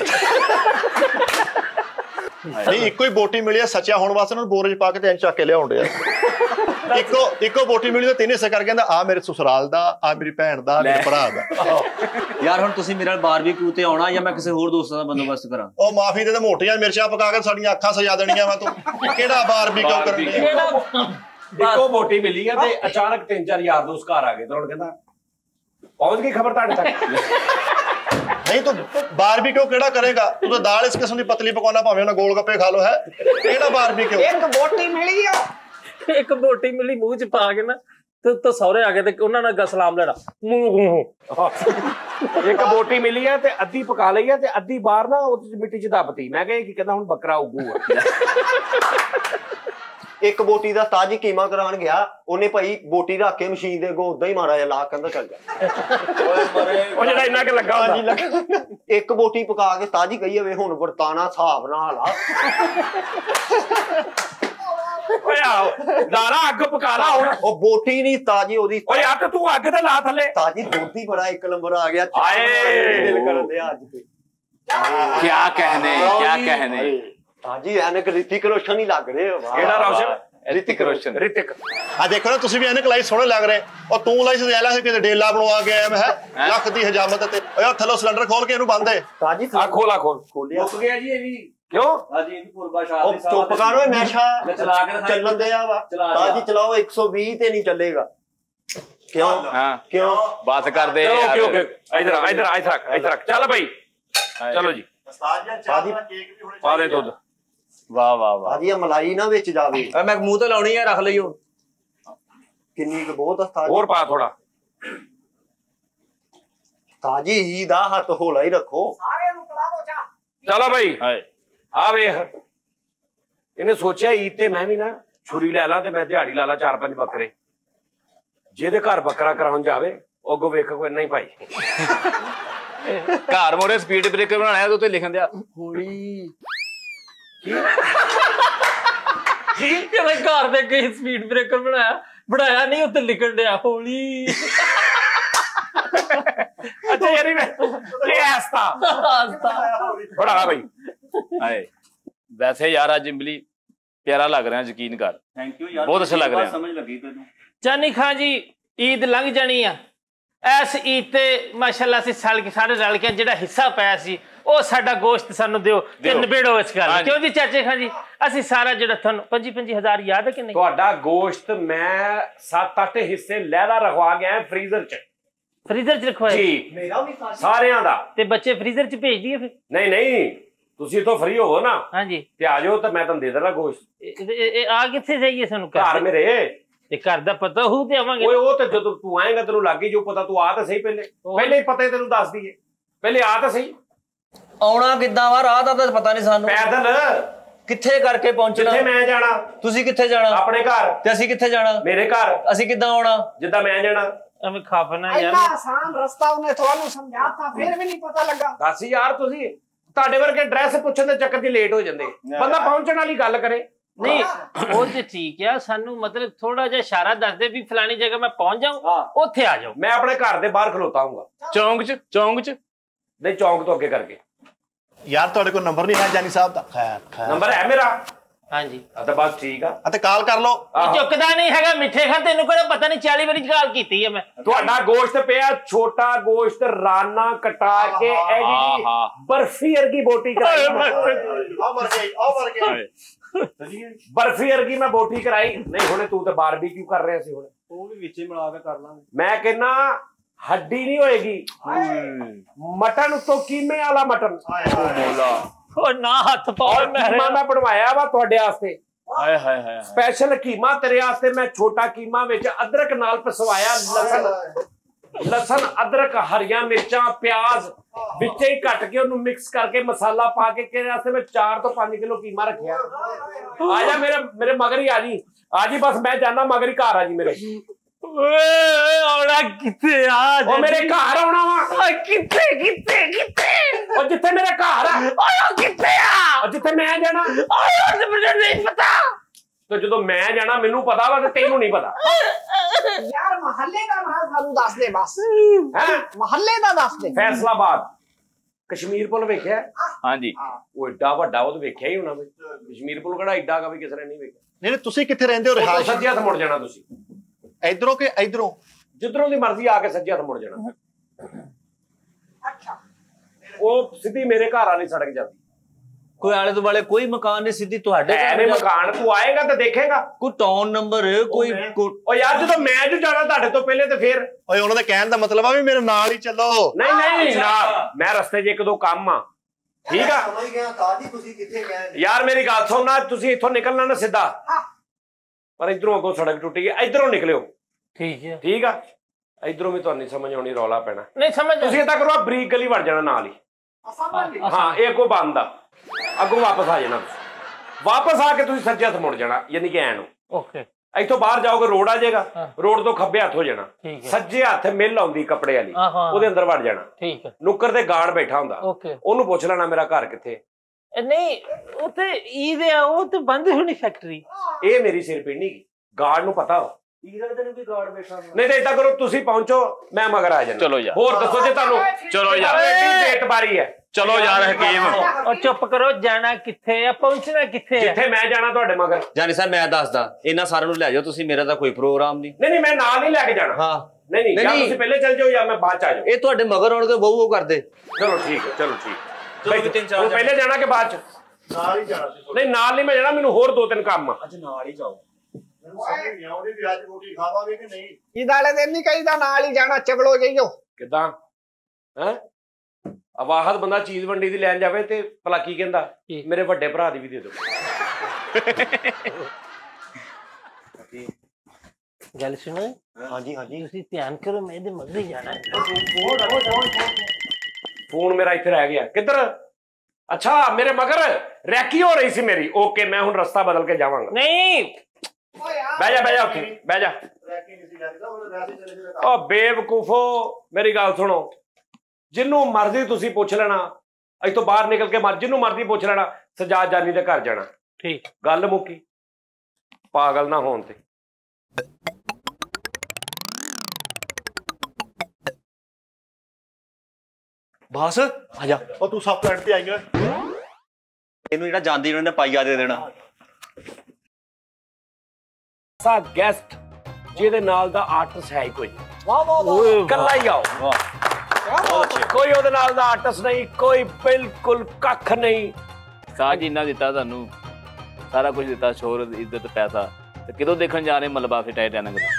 ਨਹੀਂ ਇੱਕੋ ਹੀ ਬੋਟੀ ਮਿਲੀ ਆ, ਸੱਚਾ ਹੋਣ ਵਾਸਤੇ ਉਹਨੂੰ ਬੋਰੇ 'ਚ ਪਾ ਕੇ ਤੇ ਇੰਝ ਚੱਕ ਕੇ ਲਿਆਉਣ ਡਿਆ। ਇੱਕੋ ਬੋਟੀ ਮਿਲੀ ਤੇ ਤਿੰਨੇ ਹਿੱਸੇ ਕਰ ਕਹਿੰਦਾ ਆ ਮੇਰੇ ਸਸੁਰਾਲ ਦਾ, ਆ ਮੇਰੀ ਭੈਣ ਦਾ, ਮੇਰੇ ਭਰਾ ਦਾ।
ਯਾਰ ਹੁਣ ਤੁਸੀਂ ਮੇਰੇ ਨਾਲ ਬਾਰਬੀਕਿਊ ਤੇ ਆਉਣਾ ਜਾਂ ਮੈਂ ਕਿਸੇ ਹੋਰ ਦੋਸਤਾਂ ਦਾ ਬੰਦੋਬਸਤ ਕਰਾਂ?
ਉਹ ਮਾਫੀ ਦੇ ਮੋਟੀਆਂ ਮਿਰਚਾਂ ਪਕਾ ਕੇ ਸਾਡੀਆਂ ਅੱਖਾਂ ਸਜਾ ਦੇਣੀਆਂ ਵਾ, ਤੂੰ ਕਿਹੜਾ ਬਾਰਬੀਕਿਊ ਕਰਨ?
ਇੱਕੋ ਬੋਟੀ ਮਿਲੀ ਆ ਤੇ ਅਚਾਨਕ 3-4 ਯਾਰ ਦੋਸਤ ਘਰ ਆ ਗਏ, ਤੇ ਹੁਣ ਕਹਿੰਦਾ ਪਹੁੰਚ ਗਈ ਖਬਰ ਤੁਹਾਡੇ ਤੱਕ।
ਨਹੀਂ ਤੂੰ ਬਾਰਬੀਕਿਊ ਕਿਹੜਾ ਕਰੇਗਾ? ਤੂੰ ਤਾਂ ਦਾਲ ਇਸ ਕਿਸਮ ਦੀ ਪਤਲੀ ਪਕਾਉਣਾ, ਭਾਵੇਂ ਉਹਨਾਂ ਗੋਲ ਗੱਪੇ ਖਾ ਲੋ। ਹੈ ਕਿਹੜਾ ਬਾਰਬੀਕਿਊ?
ਇੱਕ ਬੋਟੀ ਮਿਲੀ ਆ,
ਇੱਕ ਬੋਟੀ ਮਿਲੀ ਮੂੰਹ 'ਚ ਪਾ ਕੇ ਨਾ ਤੇ ਸਹੁਰੇ ਆ ਗਏ ਤੇ ਉਹਨਾਂ ਨਾਲ ਸਲਾਮ ਲੈਣਾ।
ਇੱਕ ਬੋਟੀ ਮਿਲੀ ਆ ਤੇ ਅੱਧੀ ਪਕਾ ਲਈ ਆ ਤੇ ਅੱਧੀ ਬਾਹਰ ਨਾ ਉਹਦੇ ਮਿੱਟੀ 'ਚ ਦੱਬਤੀ। ਮੈਂ ਕਿਹਾ ਕੀ ਕਹਿੰਦਾ ਹੁਣ ਬੱਕਰਾ ਉੱਗੂਗਾ।
ਇੱਕ ਬੋਟੀ ਦਾ ਤਾਜੀ ਕੀਮਾ ਕਰਾਉਣ ਗਿਆ, ਉਹਨੇ ਭਾਈ ਬੋਟੀ ਰੱਖ ਕੇ ਮਸ਼ੀਨ ਦੇ ਅੱਗੋਂ ਉਦਾਂ ਹੀ ਮਾਰਾ ਜਿਹਾ ਲਾ, ਕਹਿੰਦਾ ਚੱਲ ਜਾ।
ਉਹ ਜਿਹੜਾ ਇੰਨਾ ਕਿ ਲੱਗਾ ਹੁੰਦਾ।
ਇੱਕ ਬੋਟੀ ਪਕਾ ਕੇ ਤਾਜੀ ਕਹੀ ਜਾਵੇ ਹੁਣ ਵਰਤਾਨਾ ਹਿਸਾਬ ਨਾਲ ਆ।
ਓਏ ਆਓ ਲਾਲਾ ਅੱਗ ਪਕਾ ਲਾ ਹੁਣ।
ਉਹ ਬੋਟੀ ਨਹੀਂ ਤਾਜੀ ਉਹਦੀ।
ਓਏ ਅੱਗ ਤੂੰ ਅੱਗ ਤੇ ਲਾ ਥੱਲੇ।
ਤਾਜੀ ਦੁੱਧ ਹੀ ਬੜਾ ਇੱਕ ਨੰਬਰ ਆ ਗਿਆ।
ਹਾਏ
ਦਿਲ ਕਰਨ ਦਿਆ ਅੱਜ ਤੇ
ਕਿਆ ਕਹਿਨੇ।
ਹਾਂਜੀ ਐਨਕ ਰਿਤਿਕ ਰੋਸ਼ਨ ਹੀ ਲੱਗ ਰਹੇ ਹੋ।
ਕਿਹੜਾ ਰੋਸ਼ਨ?
ਰਿਤਿਕ ਰੋਸ਼ਨ।
ਰਿਤਿਕ
ਆ ਦੇਖੋ ਨਾ ਤੁਸੀਂ ਵੀ ਐਨਕ ਲਾਈ ਸੋਹਣੇ ਲੱਗ ਰਹੇ। ਉਹ ਤੂੰ ਲਾਈ ਸਜੈਲਾ ਸੀ ਕਿਤੇ ਡੇਲਾ ਬਣਵਾ ਕੇ ਆਇਆ। ਮੈਂ ਲੱਖ ਦੀ ਹਜਾਮਤ ਤੇ ਓਏ ਥੱਲੋਂ ਸਿਲੰਡਰ ਖੋਲ ਕੇ ਇਹਨੂੰ ਬੰਦ ਦੇ।
ਤਾਜੀ
ਆ ਖੋਲਾ
ਖੋਲਿਆ।
ਮੁੱਕ ਗਿਆ ਜੀ ਇਹ ਵੀ।
ਕਿਉਂ?
ਹਾਂਜੀ ਇਹਦੀ ਪੁਰਬਾਸ਼ਾ
ਉਹ ਚੁੱਪ ਕਰ ਓਏ ਨਸ਼ਾ
ਚਲਾ ਕੇ
ਚੱਲਣ ਦਿਆ ਵਾ। ਤਾਜੀ ਚਲਾਓ 120 ਤੇ ਨਹੀਂ ਚੱਲੇਗਾ। ਕਿਉਂ?
ਹਾਂ
ਕਿਉਂ?
ਬਾਤ ਕਰਦੇ
ਯਾਰ। ਓਕੇ ਇਧਰ ਚੱਲ ਭਾਈ ਚਲੋ ਜੀ।
ਤਾਜੀ
ਪਾ ਦੇ ਦੁੱਧ।
ਵਾਹ ਵਾਹ ਵਾਹ।
ਤਾਜੀ ਮਲਾਈ ਨਾ ਵਿੱਚ ਜਾਵੇ।
ਮੈਂ ਮੂੰਹ ਤੇ ਲਾਉਣੀ ਆ, ਰੱਖ ਲਈਓ।
ਕਿੰਨੀ ਕੁ ਬਹੁਤ ਆ।
ਹੋਰ ਪਾ ਥੋੜਾ।
ਤਾਜੀ ਹੀ ਦਾ ਹੱਥ ਹੌਲਾ ਹੀ ਰੱਖੋ।
ਸਾਰੇ ਨੂੰ ਪਲਾਵੋ ਚਾ।
ਚਲੋ ਭਾਈ ਆ ਵੇਖ, ਇਹਨੇ ਸੋਚਿਆ ਈਦ ਤੇ ਮੈਂ ਵੀ ਨਾ ਛੁਰੀ ਲੈ ਲਾ ਤੇ ਮੈਂ ਦਿਹਾੜੀ ਲਾ ਲਾ 4-5 ਬੱਕਰੇ। ਜਿਹਦੇ ਘਰ ਬੱਕਰਾ ਕਰਾਉਣ ਜਾਵੇ ਉਹ ਅੱਗੋਂ ਵੇਖ ਕੋਈ ਨਹੀਂ ਭਾਈ।
ਘਰ ਮੋਰੇ ਸਪੀਡ ਬ੍ਰੇਕਰ ਬਣਾਇਆ ਤੇ ਉੱਤੇ ਲਿਖਣ ਦਿਆ
ਹੋਲੀ।
ਕਿਹਦੇ ਘਰ ਦੇ ਕਈ ਸਪੀਡ ਬ੍ਰੇਕਰ ਬਣਾਇਆ ਨਹੀਂ, ਉੱਤੇ ਲਿਖਣ ਡਿਆ ਹੋਲੀ।
ਅੱਛਾ ਯਾਰੀ ਮੈਂ ਇਹ ਹਸਤਾ ਬੜਾ ਭਾਈ।
ਹਾਏ ਵੈਸੇ ਯਾਰ ਅੱਜ ਇਮਲੀ ਪਿਆਰਾ ਲੱਗ ਰਿਹਾ, ਯਕੀਨ ਕਰ।
ਥੈਂਕ ਯੂ ਯਾਰ,
ਬਹੁਤ ਅੱਛਾ ਲੱਗ ਰਿਹਾ।
ਸਮਝ ਲੱਗੀ ਤੈਨੂੰ।
ਚਾਨੀ ਖਾਨ ਜੀ ਈਦ ਲੰਘ ਜਾਣੀ ਆ, ਐਸ ਈਦ ਤੇ ਮਾਸ਼ਾਅੱਲਾ ਅਸੀਂ ਸਾਰੇ ਰਲ ਕੇ ਜਿਹੜਾ ਹਿੱਸਾ ਪਾਇਆ ਸੀ ਉਹ ਸਾਡਾ ਗੋਸ਼ਤ ਸਾਨੂੰ ਦਿਓ ਤੇ ਨਿਬੇੜੋ ਇਸ ਗੱਲ। ਕਿਉਂ ਜੀ ਚਾਚੇ ਖਾਨ ਜੀ, ਅਸੀਂ ਸਾਰਾ ਜਿਹੜਾ ਤੁਹਾਨੂੰ 25,000 ਯਾਦ ਹੈ ਕਿ ਨਹੀਂ?
ਤੁਹਾਡਾ ਗੋਸ਼ਤ ਮੈਂ 7-8 ਹਿੱਸੇ ਲਹਿਦਾ ਰਖਵਾ ਗਿਆ ਫਰੀਜ਼ਰ 'ਚ।
ਫਰੀਜ਼ਰ 'ਚ ਰਖਵਾਇਆ
ਜੀ, ਮੇਰਾ ਵੀ ਸਾਰਿਆਂ ਦਾ।
ਤੇ ਬੱਚੇ ਫਰੀਜ਼ਰ 'ਚ ਭੇਜ ਦਈਏ ਫਿਰ?
ਨਹੀਂ, ਤੁਸੀਂ ਤੋਂ ਫ੍ਰੀ ਹੋਵੋ ਨਾ,
ਹਾਂਜੀ,
ਤੇ ਆ ਜਾਓ ਤਾਂ ਮੈਂ ਤੁਹਾਨੂੰ ਦੇ ਦੇਣਾ ਗੋਸ਼ਤ।
ਆ ਕਿੱਥੇ ਜਾਈਏ ਸਾਨੂੰ?
ਘਰ ਮੇਰੇ।
ਤੇ ਘਰ ਦਾ ਪਤਾ ਹੋ ਤੇ ਆਵਾਂਗੇ।
ਓਏ ਉਹ ਤੇ ਜਦੋਂ ਤੂੰ ਆਏਗਾ ਤੈਨੂੰ ਲੱਗ ਹੀ ਜੋ ਪਤਾ। ਤੂੰ ਆ ਤਾਂ ਸਹੀ, ਪਹਿਲੇ ਹੀ ਪਤਾ ਤੈਨੂੰ ਦੱਸ ਦਈਏ। ਪਹਿਲੇ ਆ ਤਾਂ ਸਹੀ।
ਆਉਣਾ ਕਿੱਦਾਂ ਵਾ? ਰਾਹ ਦਾ ਤਾਂ ਪਤਾ ਨਹੀਂ ਸਾਨੂੰ।
ਪੈਦਲ
ਕਿੱਥੇ ਕਰਕੇ ਪਹੁੰਚਣਾ?
ਜਿੱਥੇ ਮੈਂ ਜਾਣਾ।
ਤੁਸੀਂ ਕਿੱਥੇ ਜਾਣਾ?
ਆਪਣੇ ਘਰ।
ਤੇ ਅਸੀਂ ਕਿੱਥੇ ਜਾਣਾ?
ਮੇਰੇ ਘਰ।
ਅਸੀਂ ਕਿੱਦਾਂ ਆਉਣਾ?
ਜਿੱਦਾਂ ਮੈਂ ਜਾਣਾ।
ਐਵੇਂ ਖਾਪਣਾ ਯਾਰ।
ਇੰਨਾ ਆਸਾਨ ਰਸਤਾ ਉਹਨੇ ਤੁਹਾਨੂੰ ਸਮਝਾਤਾ, ਫਿਰ ਵੀ ਨਹੀਂ ਪਤਾ ਲੱਗਾ।
ਦੱਸ ਯਾਰ, ਤੁਸੀਂ ਤੁਹਾਡੇ ਵਰਗੇ ਐਡਰੈਸ ਪੁੱਛਣ ਦੇ ਚੱਕਰ 'ਚ ਲੇਟ ਹੋ ਜਾਂਦੇ। ਬੰਦਾ ਪਹੁੰਚਣ ਵਾਲੀ ਗੱਲ ਕਰੇ।
ਨਹੀਂ ਉਹ ਤੇ ਠੀਕ ਆ, ਸਾਨੂੰ ਮਤਲਬ ਥੋੜਾ ਜਿਹਾ ਇਸ਼ਾਰਾ ਦੱਸ ਦੇ ਵੀ ਫਲਾਣੀ ਜਗ੍ਹਾ ਮੈਂ ਪਹੁੰਚ ਜਾਊਂ, ਉੱਥੇ ਆ ਜਾਓ।
ਮੈਂ ਆਪਣੇ ਘਰ ਦੇ ਬਾਹਰ ਖਲੋਤਾ ਹੂੰਗਾ।
ਚੌਂਕ 'ਚ
ਨਹੀਂ, ਚੌਂਕ ਤੋਂ ਅੱਗੇ ਕਰਕੇ।
ਯਾਰ ਤੁਹਾਡੇ ਕੋਲ ਨੰਬਰ ਨਹੀਂ ਹੈ ਜਾਨੀ ਸਾਹਿਬ ਦਾ? ਖੈਰ
ਨੰਬਰ ਹੈ ਮੇਰਾ।
ਹਾਂਜੀ,
ਤਾਂ ਬਸ ਠੀਕ ਆ।
ਅਤੇ ਕਾਲ ਕਰ ਲਓ।
ਚੁੱਕਦਾ ਨਹੀਂ ਹੈਗਾ ਮਿੱਠੇ ਖਾਨ, ਤੈਨੂੰ ਕਿਹੜਾ ਪਤਾ ਨਹੀਂ 40 ਵਾਰੀ ਕਾਲ ਕੀਤੀ ਹੈ ਮੈਂ।
ਤੁਹਾਡਾ ਗੋਸ਼ਤ ਪਿਆ, ਛੋਟਾ ਗੋਸ਼ਤ ਰਾਨਾ ਕਟਾ ਕੇ ਬਰਫੀ ਵਰਗੀ ਬੋਟੀ ਕਰਾਈ। ਬਰਫੀ ਵਰਗੀ ਮੈਂ ਬੋਟੀ ਕਰਾਈ। ਨਹੀਂ ਹੁਣੇ ਤੂੰ ਤਾਂ ਬਾਰਬੀਕਿਊ ਕਰ ਰਿਹਾ ਸੀ, ਹੁਣ
ਉਹ ਵੀ ਵਿੱਚੇ ਮਿਲਾ ਕੇ ਕਰ ਲਾਂਗੇ।
ਮੈਂ ਕਹਿੰਦਾ ਹੱਡੀ ਨਹੀਂ ਹੋਏਗੀ, ਮਟਨ ਉੱਤੋਂ ਕੀਮੇ ਵਾਲਾ ਮਟਨ।
ਉਹ ਨਾ ਹੱਥ ਪਾਓ।
ਮੈਂ ਬਣਵਾਇਆ ਵਾ ਤੁਹਾਡੇ ਵਾਸਤੇ।
ਹਾਏ ਹਾਏ ਹਾਏ,
ਸਪੈਸ਼ਲ ਕੀਮਾ ਤੇਰੇ ਵਾਸਤੇ। ਮੈਂ ਛੋਟਾ ਕੀਮਾ ਵਿੱਚ ਅਦਰਕ ਨਾਲ ਪਿਸਵਾਇਆ, ਲਸਣ ਅਦਰਕ ਹਰੀਆਂ ਮਿਰਚਾਂ ਪਿਆਜ਼ ਵਿੱਚੇ ਹੀ ਕੱਟ ਕੇ ਉਹਨੂੰ ਮਿਕਸ ਕਰਕੇ ਮਸਾਲਾ ਪਾ ਕੇ ਤੇਰੇ ਵਾਸਤੇ ਮੈਂ 4 ਤੋਂ 5 ਕਿਲੋ ਕੀਮਾ ਰੱਖਿਆ। ਆ ਜਾ ਮੇਰੇ ਮਗਰ ਹੀ ਆ ਜੀ ਬਸ ਮੈਂ ਜਾਣਾ ਮਗਰ ਹੀ ਘਰ ਆ ਜੀ ਮੇਰੇ।
ਆਉਣਾ ਕਿੱਥੇ ਆ?
ਉਹ ਮੇਰੇ ਘਰ ਆਉਣਾ ਵਾ।
ਕਿੱਥੇ?
ਉਹ ਜਿੱਥੇ ਮੇਰਾ ਘਰ ਆ।
ਉਹ ਕਿੱਥੇ ਆ?
ਜਿੱਥੇ ਮੈਂ ਜਾਣਾ।
ਉਹ ਮੈਨੂੰ ਨਹੀਂ ਪਤਾ।
ਤੇ ਜਦੋਂ ਮੈਂ ਜਾਣਾ ਮੈਨੂੰ ਪਤਾ ਵਾ ਤੇ ਤੈਨੂੰ ਨਹੀਂ ਪਤਾ।
ਯਾਰ ਮਹੱਲੇ ਦਾ ਨਾਮ ਸਾਨੂੰ ਦੱਸ ਦੇ ਬਸ।
ਹੈ
ਮਹੱਲੇ ਦਾ ਦੱਸ ਦੇ।
ਫੈਸਲਾਬਾਦ। ਕਸ਼ਮੀਰ ਪੁਲ ਵੇਖਿਆ?
ਹਾਂਜੀ।
ਉਹ ਏਡਾ ਵੱਡਾ, ਉਹ ਤਾਂ ਵੇਖਿਆ ਹੀ ਹੋਣਾ ਬਈ। ਕਸ਼ਮੀਰ ਪੁਲ ਕਿਹੜਾ ਏਡਾ ਗਾ ਵੀ ਕਿਸੇ ਨੇ ਨਹੀਂ ਵੇਖਿਆ।
ਨਹੀਂ ਤੁਸੀਂ ਕਿੱਥੇ ਰਹਿੰਦੇ ਹੋ? ਰਿਹਾਇਸ਼
ਸੱਜੇ ਹੱਥ ਮੁੜ ਜਾਣਾ ਤੁਸੀਂ।
ਇਧਰੋਂ ਕਿ ਇਧਰੋਂ?
ਜਿੱਧਰੋਂ ਦੀ ਮਰਜ਼ੀ ਆ ਕੇ ਸੱਜੇ ਹੱਥ ਮੁੜ ਜਾਣਾ।
ਅੱਛਾ,
ਉਹ ਸਿੱਧੀ ਮੇਰੇ ਘਰ ਵਾਲੀ ਸੜਕ ਜਾਂਦੀ।
ਕੋਈ ਆਲੇ ਦੁਆਲੇ ਕੋਈ ਮਕਾਨ ਨਹੀਂ, ਸਿੱਧੀ ਤੁਹਾਡੇ
ਐਵੇਂ ਮਕਾਨ। ਤੂੰ ਆਏਗਾ ਤਾਂ ਦੇਖੇਗਾ।
ਕੋਈ ਟਾਊਨ ਨੰਬਰ ਕੋਈ।
ਉਹ ਯਾਰ ਜਦੋਂ ਮੈਂ ਜੋ ਜਾਣਾ ਤੁਹਾਡੇ ਤੋਂ ਪਹਿਲੇ ਤੇ ਫੇਰ।
ਓਏ ਉਹਨਾਂ ਦਾ ਕਹਿਣ ਦਾ ਮਤਲਬ ਆ ਵੀ ਮੇਰੇ ਨਾਲ ਹੀ ਚੱਲੋ।
ਨਹੀਂ ਨਾ, ਮੈਂ ਰਸਤੇ 'ਚ 1-2 ਕੰਮ ਆ। ਠੀਕ ਆ,
ਸਮਝ ਗਿਆ। ਕਾਜੀ ਤੁਸੀਂ ਕਿੱਥੇ ਗਏ?
ਯਾਰ ਮੇਰੀ ਗੱਲ ਸੁਣ ਨਾ, ਤੁਸੀਂ ਇੱਥੋਂ ਨਿਕਲਣਾ ਨਾ ਸਿੱਧਾ, ਪਰ ਇਧਰੋਂ ਅੱਗੋਂ ਸੜਕ ਟੁੱਟੀ ਹੈ, ਇਧਰੋਂ ਨਿਕਲਿਓ। ਠੀਕ ਆ, ਇਧਰੋਂ ਵੀ ਤੁਹਾਨੂੰ ਨਹੀਂ ਸਮਝ ਆਉਣੀ, ਰੌਲਾ ਪੈਣਾ।
ਨਹੀਂ ਸਮਝ।
ਤੁਸੀਂ ਏਦਾਂ ਕਰੋ, ਬਰੀਕ ਗਲੀ ਵੜ ਜਾਣਾ ਨਾਲ ਹੀ। ਹਾਂ, ਇਹ ਅੱਗੋਂ ਬੰਦ ਆ, ਅੱਗੋਂ ਵਾਪਸ ਆ ਜਾਣਾ। ਵਾਪਸ ਆ ਕੇ ਤੁਸੀਂ ਸੱਜੇ ਹੱਥ ਮੁੜ ਜਾਣਾ, ਯਾਨੀ ਕਿ ਐ ਨੂੰ।
ਓਕੇ।
ਇੱਥੋਂ ਬਾਹਰ ਜਾਓਗੇ, ਰੋਡ ਆ ਜਾਏਗਾ। ਰੋਡ ਤੋਂ ਖੱਬੇ ਹੱਥ ਹੋ ਜਾਣਾ। ਸੱਜੇ ਹੱਥ ਮਿਲ ਆਉਂਦੀ ਕੱਪੜੇ ਵਾਲੀ, ਉਹਦੇ ਅੰਦਰ ਵੜ ਜਾਣਾ।
ਠੀਕ ਹੈ।
ਨੁੱਕਰ ਤੇ ਗਾਰਡ ਬੈਠਾ ਹੁੰਦਾ, ਉਹਨੂੰ ਪੁੱਛ ਲੈਣਾ ਮੇਰਾ ਘਰ ਕਿੱਥੇ।
ਨਹੀਂ ਉਹ ਤੇ ਈਦ ਆ, ਉਹ ਤੇ ਬੰਦ ਹੋਣੀ ਫੈਕਟਰੀ।
ਇਹ ਮੇਰੀ ਸਿਰ ਪੀਣੀ ਗਾਰਡ ਨੂੰ ਪਤਾ ਹੋ। ਨਹੀਂ ਤੇ ਏਦਾਂ ਕਰੋ, ਤੁਸੀਂ ਪਹੁੰਚੋ, ਮੈਂ ਮਗਰ ਆ ਜਾਣਾ।
ਚਲੋ ਯਾਰ,
ਹੋਰ ਦੱਸੋ ਜੇ ਤੁਹਾਨੂੰ।
ਚਲੋ ਯਾਰ,
ਡੇਟ ਬਾਰੀ ਹੈ।
ਚਲੋ ਯਾਰ ਹਕੀਮ।
ਉਹ ਚੁੱਪ ਕਰੋ, ਜਾਣਾ ਕਿੱਥੇ ਆ, ਪਹੁੰਚਣਾ ਕਿੱਥੇ ਆ?
ਜਿੱਥੇ ਮੈਂ ਜਾਣਾ ਤੁਹਾਡੇ ਮਗਰ।
ਜਾਨੀ ਸਾਹਿਬ ਮੈਂ ਦੱਸਦਾ, ਇਹਨਾਂ ਸਾਰਿਆਂ ਨੂੰ ਲੈ ਜਾਓ ਤੁਸੀਂ, ਮੇਰਾ ਤਾਂ ਕੋਈ ਪ੍ਰੋਗਰਾਮ ਨਹੀਂ।
ਨਹੀਂ ਮੈਂ ਨਾਲ ਨਹੀਂ ਲੈ ਕੇ ਜਾਣਾ।
ਹਾਂ
ਨਹੀਂ ਜਾਂ ਤੁਸੀਂ ਪਹਿਲੇ ਚੱਲ ਜਾਓ ਜਾਂ ਮੈਂ ਬਾਅਦ ਚ ਆ ਜਾਊਂ।
ਇਹ ਤੁਹਾਡੇ ਮਗਰ ਆਉਣਗੇ, ਉਹ ਕਰਦੇ।
ਚਲੋ ਠੀਕ ਹੈ, ਚਲੋ ਠੀਕ।
ਚਲੋ 3-4
ਪਹਿਲੇ ਜਾਣਾ ਕਿ ਬਾਅਦ ਚ?
ਨਾਲ ਹੀ ਜਾਣਾ ਸੀ।
ਨਹੀਂ ਨਾਲ ਨਹੀਂ ਮੈਂ ਜਾਣਾ, ਮੈਨੂੰ ਹੋਰ 2-3 ਕੰਮ ਆ।
ਅੱਜ ਨਾਲ ਹੀ ਜਾਓ। ਮੈਨੂੰ ਸਮਝ ਨਹੀਂ ਆਉਂਦੀ ਵੀ ਅੱਜ ਰੋਟੀ ਖਾਵਾਂਗੇ ਕਿ ਨਹੀਂ।
ਈਦ ਵਾਲੇ ਦਿਨ ਨਹੀਂ ਕਹੀਦਾ ਨਾਲ ਹੀ ਜਾਣਾ, ਚਗਲੋ ਜਾਈਓ।
ਕਿੱਦਾਂ ਹੈ? ਆਵਾਹਦ ਬੰਦਾ ਚੀਜ਼ ਵੰਡੀ ਦੀ ਲੈਣ ਜਾਵੇ ਤੇ ਭਲਾ ਕੀ ਕਹਿੰਦਾ, ਮੇਰੇ ਵੱਡੇ ਭਰਾ ਦੀ ਵੀ ਦੇ ਦਿਓ।
ਗੱਲ ਸੁਣੋ।
ਹਾਂਜੀ
ਤੁਸੀਂ ਧਿਆਨ ਕਰੋ, ਮੈਂ ਇਹਦੇ ਮਗਰ ਹੀ ਜਾਣਾ।
ਫੋਨ ਮੇਰਾ ਇੱਥੇ ਰਹਿ ਗਿਆ। ਕਿੱਧਰ? ਅੱਛਾ, ਮੇਰੇ ਮਗਰ ਰੈਕੀ ਹੋ ਰਹੀ ਸੀ ਮੇਰੀ। ਓਕੇ, ਮੈਂ ਹੁਣ ਰਸਤਾ ਬਦਲ ਕੇ ਜਾਵਾਂਗਾ।
ਨਹੀਂ
ਬਹਿ ਜਾ ਉੱਥੇ, ਬਹਿ ਜਾ। ਉਹ ਬੇਵਕੂਫੋ, ਮੇਰੀ ਗੱਲ ਸੁਣੋ। ਜਿੰਨੂੰ ਮਰਜ਼ੀ ਤੁਸੀਂ ਪੁੱਛ ਲੈਣਾ, ਇੱਥੋਂ ਬਾਹਰ ਨਿਕਲ ਕੇ ਜਿੰਨੂੰ ਮਰਜ਼ੀ ਪੁੱਛ ਲੈਣਾ, ਸਜਾਦ ਜਾਨੀ ਦੇ ਘਰ ਜਾਣਾ।
ਠੀਕ,
ਗੱਲ ਮੁੱਕੀ। ਪਾਗਲ ਨਾ ਹੋਣ ਤੇ।
ਬਸ ਆ ਜਾ।
ਉਹ ਤੂੰ ਸਭ ਪੁਆਇੰਟ ਤੇ ਆਈ ਓਏ।
ਇਹਨੂੰ ਜਿਹੜਾ ਜਾਂਦੀ ਉਹਨਾਂ ਨੇ ਪਾਈਆ ਦੇ ਦੇਣਾ।
ਸਾ ਗੈਸਟ ਜਿਹਦੇ ਨਾਲ ਦਾ ਆਰਟਿਸਟ ਹੈ ਹੀ ਕੋਈ ਨਹੀਂ।
ਵਾਹ ਵਾਹ ਵਾਹ,
ਇਕੱਲਾ ਹੀ ਆਓ। ਕੋਈ ਉਹਦੇ ਨਾਲ ਦਾ ਆਰਟਿਸਟ ਨਹੀਂ, ਕੋਈ ਬਿਲਕੁਲ ਕੱਖ ਨਹੀਂ।
ਸਾਜ ਇੰਨਾ ਦਿੱਤਾ ਤੁਹਾਨੂੰ, ਸਾਰਾ ਕੁਝ ਦਿੱਤਾ, ਸ਼ੋਹਰਤ, ਇੱਜ਼ਤ, ਪੈਸਾ, ਤੇ ਕਿਦੋਂ ਦੇਖਣ ਜਾ ਰਹੇ ਮਲਬਾ ਫਿਰ ਟਾਈਟੈਨਿਕ ਦਾ?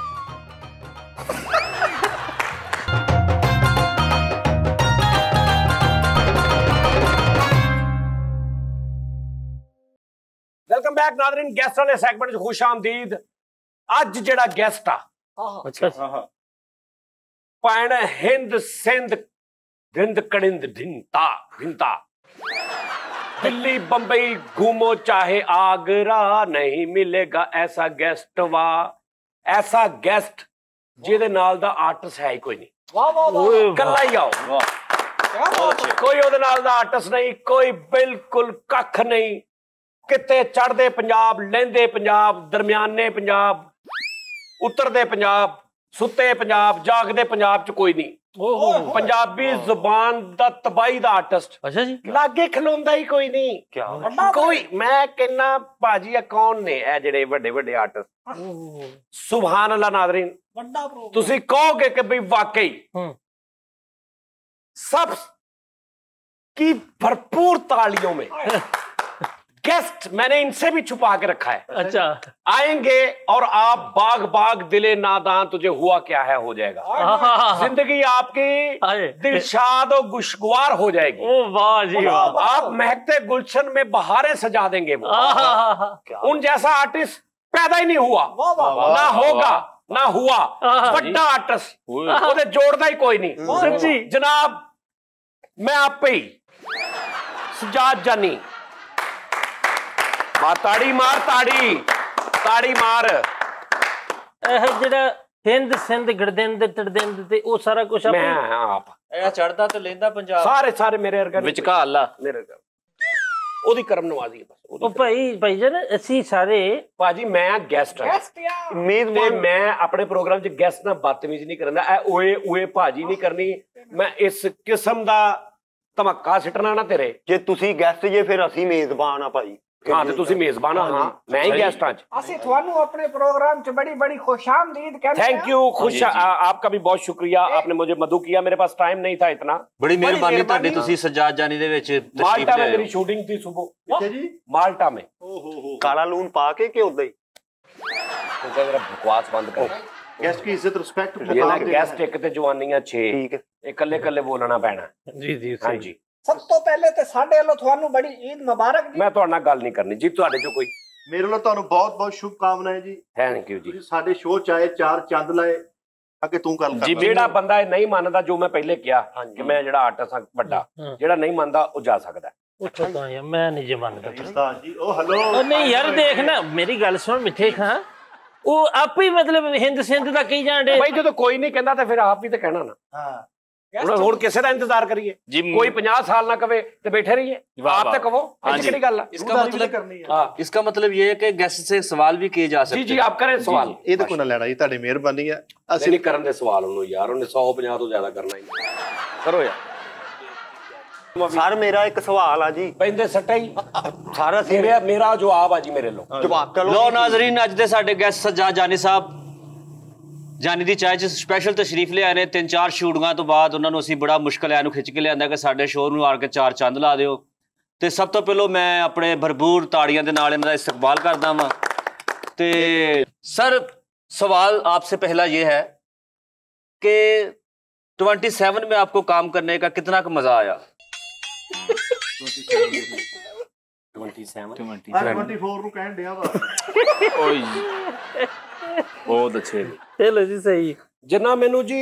ਵੈਲਕਮ ਬੈਕ ਨਾਜ਼ਰੀਨ, ਗੈਸਟ ਵਾਲੇ ਸੈਗਮੈਂਟ 'ਚ ਖੁਸ਼ ਆਮਦੀਦ। ਅੱਜ ਜਿਹੜਾ ਗੈਸਟ ਆ,
ਅੱਛਾ
ਭੈਣ ਹਿੰਦ ਸਿੰਧ धिंद कड़िंद धिंता धिंता, दिल्ली बंबई घूमो चाहे आगरा, नहीं मिलेगा ऐसा गेस्ट वा, ऐसा गेस्ट ਜਿਹਦੇ ਨਾਲ ਦਾ ਆਰਟਿਸਟ ਹੈ ਹੀ ਕੋਈ ਨਹੀਂ।
ਵਾਹ ਵਾਹ ਵਾਹ,
ਇਕੱਲਾ ਹੀ ਆਓ। ਕੋਈ ਉਹਦੇ ਨਾਲ ਦਾ ਆਰਟਿਸਟ ਨਹੀਂ, ਕੋਈ ਬਿਲਕੁਲ ਕੱਖ ਨਹੀਂ। ਕਿਤੇ ਚੜ੍ਹਦੇ ਪੰਜਾਬ, ਲਹਿੰਦੇ ਪੰਜਾਬ, ਦਰਮਿਆਨੇ ਪੰਜਾਬ, ਉਤਰਦੇ ਪੰਜਾਬ, ਸੁੱਤੇ ਪੰਜਾਬ, ਜਾਗਦੇ ਪੰਜਾਬ ਚ ਕੋਈ ਨਹੀਂ। ਪੰਜਾਬੀ ਜ਼ੁਬਾਨ ਦਾ ਤਬਾਈ ਦਾ ਆਰਟਿਸਟ।
ਅੱਛਾ ਜੀ,
ਲਾਗੇ ਖਲੋਂਦਾ ਹੀ ਕੋਈ ਨਹੀਂ। ਕੋਈ ਮੈਂ ਕਹਿੰਨਾ ਭਾਜੀ ਆ ਕੌਣ ਨੇ ਇਹ ਜਿਹੜੇ ਵੱਡੇ ਵੱਡੇ ਆਰਟਿਸਟ? ਸੁਭਾਨ ਅੱਲਾਹ ਨਾਜ਼ਰੀਨ,
ਵੱਡਾ ਪ੍ਰੋਗਰਾਮ।
ਤੁਸੀਂ ਕਹੋਗੇ ਕਿ ਭਈ ਵਾਕਈ सब की भरपूर तालियों में गेस्ट मैंने इनसे भी छुपा के रखा है।
अच्छा,
आएंगे और आप बाग बाग दिले नादान तुझे हुआ क्या है हो जाएगा। जिंदगी आपकी दिलशाद और खुशगवार हो जाएगी।
ओ वाह जी वाह।
आप महकते गुलशन में बहारें सजा देंगे वो। उन जैसा आर्टिस्ट पैदा ही नहीं हुआ, ना होगा ना हुआ। बड़ा आर्टिस्ट ਉਹਦੇ ਜੋੜਦਾ ਹੀ ਕੋਈ ਨਹੀਂ।
सच्ची
जनाब मैं आपे ही सजाद जानी, ताड़ी मार, ताड़ी मार।
ਇਹ ਜਿਹੜਾ ਹਿੰਦ ਸਿੰਧ ਗੜਦਿੰਦ ਤੜਦਿੰਦ ਤੇ ਉਹ ਸਾਰਾ ਕੁਝ
मैं आप
ਇਹ ਚੜਦਾ ਤੇ ਲੈਂਦਾ ਪੰਜਾਬ
सारे मेरे अर्गा
ਵਿਚਕਾਰ ਲਾ
मेरे अर्गा ਉਹਦੀ ਕਰਮ ਨਵਾਜ਼ੀ ਬਸ।
ਉਹ ਭਾਈ ਜਨ ਅਸੀਂ ਸਾਰੇ
ਭਾਜੀ ਮੈਂ ਗੈਸਟ ਹਾਂ,
ਗੈਸਟ ਆ
ਤੇ ਮੈਂ ਆਪਣੇ ਪ੍ਰੋਗਰਾਮ 'ਚ ਗੈਸਟ ਨਾਲ ਬਦਤਮੀਜ਼ੀ ਨਹੀਂ ਕਰਨਾ। ਇਹ ਓਏ ਭਾਜੀ ਨਹੀਂ ਕਰਨੀ। ਮੈਂ ਇਸ ਕਿਸਮ ਦਾ ਧਮਕਾ ਸਿੱਟਣਾ ਨਾ ਤੇਰੇ।
ਜੇ ਤੁਸੀਂ ਗੈਸਟ ਜੇ ਫਿਰ ਅਸੀਂ ਮੇਜ਼ਬਾਨ ਆ ਭਾਈ।
ਹਾਂ ਤੇ ਤੁਸੀਂ ਮੇਜ਼ਬਾਨ। ਹਾਂ ਮੈਂ ਹੀ ਗੈਸਟ ਹਾਂ।
ਅਸੀਂ ਤੁਹਾਨੂੰ ਆਪਣੇ प्रोग्राम च बड़ी बड़ी खुशामदीद कहते हैं।
थैंक यू, खुश आपका भी बहुत शुक्रिया, आपने मुझे मधु किया। मेरे पास टाइम नहीं था इतना।
ਬੜੀ ਮਿਹਰਬਾਨੀ ਤੁਹਾਡੀ, ਤੁਸੀਂ ਸਜਾਦ ਜਾਨੀ ਦੇ ਵਿੱਚ ਤਸ਼ਰੀਫ
माल्टा में
ਲਿਆਏ
मेरी शूटिंग थी सुबह जी, माल्टा में।
ਕਾਲਾ ਲੂਣ ਪਾ ਕੇ ਕਿ ਉਦਾਂ ਹੀ?
तो क्या मेरा बकवास बंद कर।
गेस्ट की इज्जत रिस्पेक्ट
ये ना गेस्ट एक ते जवानियां 6,
ठीक है,
इकल्ले इकल्ले बोलना पैना।
ਜੀ ਜੀ
हाँ जी,
सब तो पहले ते साडे ਵੱਲੋਂ ਤੁਹਾਨੂੰ बड़ी ईद मुबारक जी।
मैं ਤੁਹਾਡੇ ਨਾਲ ਗੱਲ ਨਹੀਂ ਕਰਨੀ ਜੀ। ਤੁਹਾਡੇ ਚੋਂ ਕੋਈ?
ਮੇਰੇ ਵੱਲੋਂ ਤੁਹਾਨੂੰ ਬਹੁਤ ਬਹੁਤ ਸ਼ੁਭ ਕਾਮਨਾਵਾਂ ਜੀ।
ਥੈਂਕ ਯੂ ਜੀ।
ਤੁਸੀਂ ਸਾਡੇ ਸ਼ੋਅ ਚ ਆਏ, 4 ਚੰਦ ਲਾਏ। ਅੱਗੇ ਤੂੰ ਗੱਲ ਕਰ।
ਜਿਹੜਾ ਬੰਦਾ ਇਹ ਨਹੀਂ ਮੰਨਦਾ, ਜੋ ਮੈਂ ਪਹਿਲੇ ਕਿਹਾ ਕਿ ਮੈਂ ਜਿਹੜਾ ਆਰਟਿਸਟ ਹਾਂ ਵੱਡਾ, ਜਿਹੜਾ ਨਹੀਂ ਮੰਨਦਾ ਉਹ ਜਾ ਸਕਦਾ।
ਉੱਠੋ ਤਾਂ ਯਾਰ, ਮੈਂ ਨਹੀਂ ਜਮਨਦਾ।
ਉਸਤਾਦ ਜੀ ਉਹ ਹੈਲੋ।
ਉਹ ਨਹੀਂ ਯਾਰ, ਦੇਖ ਨਾ ਮੇਰੀ ਗੱਲ ਸੁਣ ਮਿੱਠੇ ਖਾਂ, ਉਹ ਆਪੇ ਹੀ ਮਤਲਬ ਹਿੰਦ ਸਿੰਧ ਦਾ ਕਹੀ ਜਾਂਦੇ।
ਭਾਈ ਜਦੋਂ ਕੋਈ ਨਹੀਂ ਕਹਿੰਦਾ ਤਾਂ ਫਿਰ ਆਪ ਵੀ ਤਾਂ ਕਹਿਣਾ ਨਾ।
ਹਾਂ
ਹੁਣ ਕਿਸੇ ਦਾ ਇੰਤਜ਼ਾਰ ਕਰੀਏ? ਕੋਈ 50 ਸਾਲ ਨਾ ਕਵੇ ਤੇ ਬੈਠੇ ਰਹੀਏ? ਆਪ ਤਾਂ ਕਹੋ। ਅੱਜ ਕਿਹੜੀ ਗੱਲ ਆ?
इसका मतलब
ਕਰਨੀ ਹੈ।
हाँ
इसका मतलब ये है कि गेस्ट से सवाल भी किए जा सकते
जी जी, आप करें सवाल।
ਇਹਦੇ ਕੋਲ ਨਾ ਲੈਣਾ ਜੀ, ਤੁਹਾਡੀ ਮਿਹਰਬਾਨੀ ਹੈ।
ਅਸੀਂ ਨਹੀਂ ਕਰਨ ਦੇ ਸਵਾਲ ਉਹਨੂੰ ਯਾਰ, ਉਹਨੇ 150 ਤੋਂ ਜ਼ਿਆਦਾ ਕਰਨਾ ਹੀ। ਕਰੋ ਯਾਰ।
ਸਰ ਮੇਰਾ ਇੱਕ ਸਵਾਲ ਆ ਜੀ।
ਪੈਂਦੇ ਸੱਟਾ ਹੀ
ਸਾਰਾ
ਮੇਰਾ ਜਵਾਬ ਆ ਜੀ ਮੇਰੇ ਲੋ।
ਜਵਾਬ ਕਰੋ।
ਲੋ ਨਾਜ਼ਰੀਨ, ਅੱਜ ਦੇ ਸਾਡੇ ਗੈਸਟ ਸਜਾਦ ਜਾਨੀ ਸਾਹਿਬ ਜਾਨੀ ਦੀ ਚਾਹ 'ਚ ਸਪੈਸ਼ਲ ਤਸ਼ਰੀਫ ਲਿਆਏ ਨੇ। 3-4 ਸ਼ੂਟਿੰਗਾਂ ਤੋਂ ਬਾਅਦ ਉਹਨਾਂ ਨੂੰ ਅਸੀਂ ਬੜਾ ਮੁਸ਼ਕਲ ਆਇਆ ਨੂੰ ਖਿੱਚ ਕੇ ਲਿਆਂਦਾ ਕਿ ਸਾਡੇ ਸ਼ੋਅ ਨੂੰ ਆ ਕੇ 4 ਚੰਦ ਲਾ ਦਿਓ। ਤੇ ਸਭ ਤੋਂ ਪਹਿਲਾਂ ਮੈਂ ਆਪਣੇ ਭਰਪੂਰ ਤਾੜੀਆਂ ਦੇ ਨਾਲ ਇਹਨਾਂ ਦਾ ਇਸਤਕਬਾਲ करता हूँ। तो सर सवाल आपसे पहला ये है कि 27 में आपको काम करने का कितना का मजा आया?
27
24 ਨੂੰ ਕਹਿਣ ਡਿਆ ਵਾ।
ਓਏ ਬਹੁਤ ਅੱਛੇ।
ਚਲੋ ਜੀ ਸਹੀ।
ਜਿੰਨਾ ਮੈਨੂੰ ਜੀ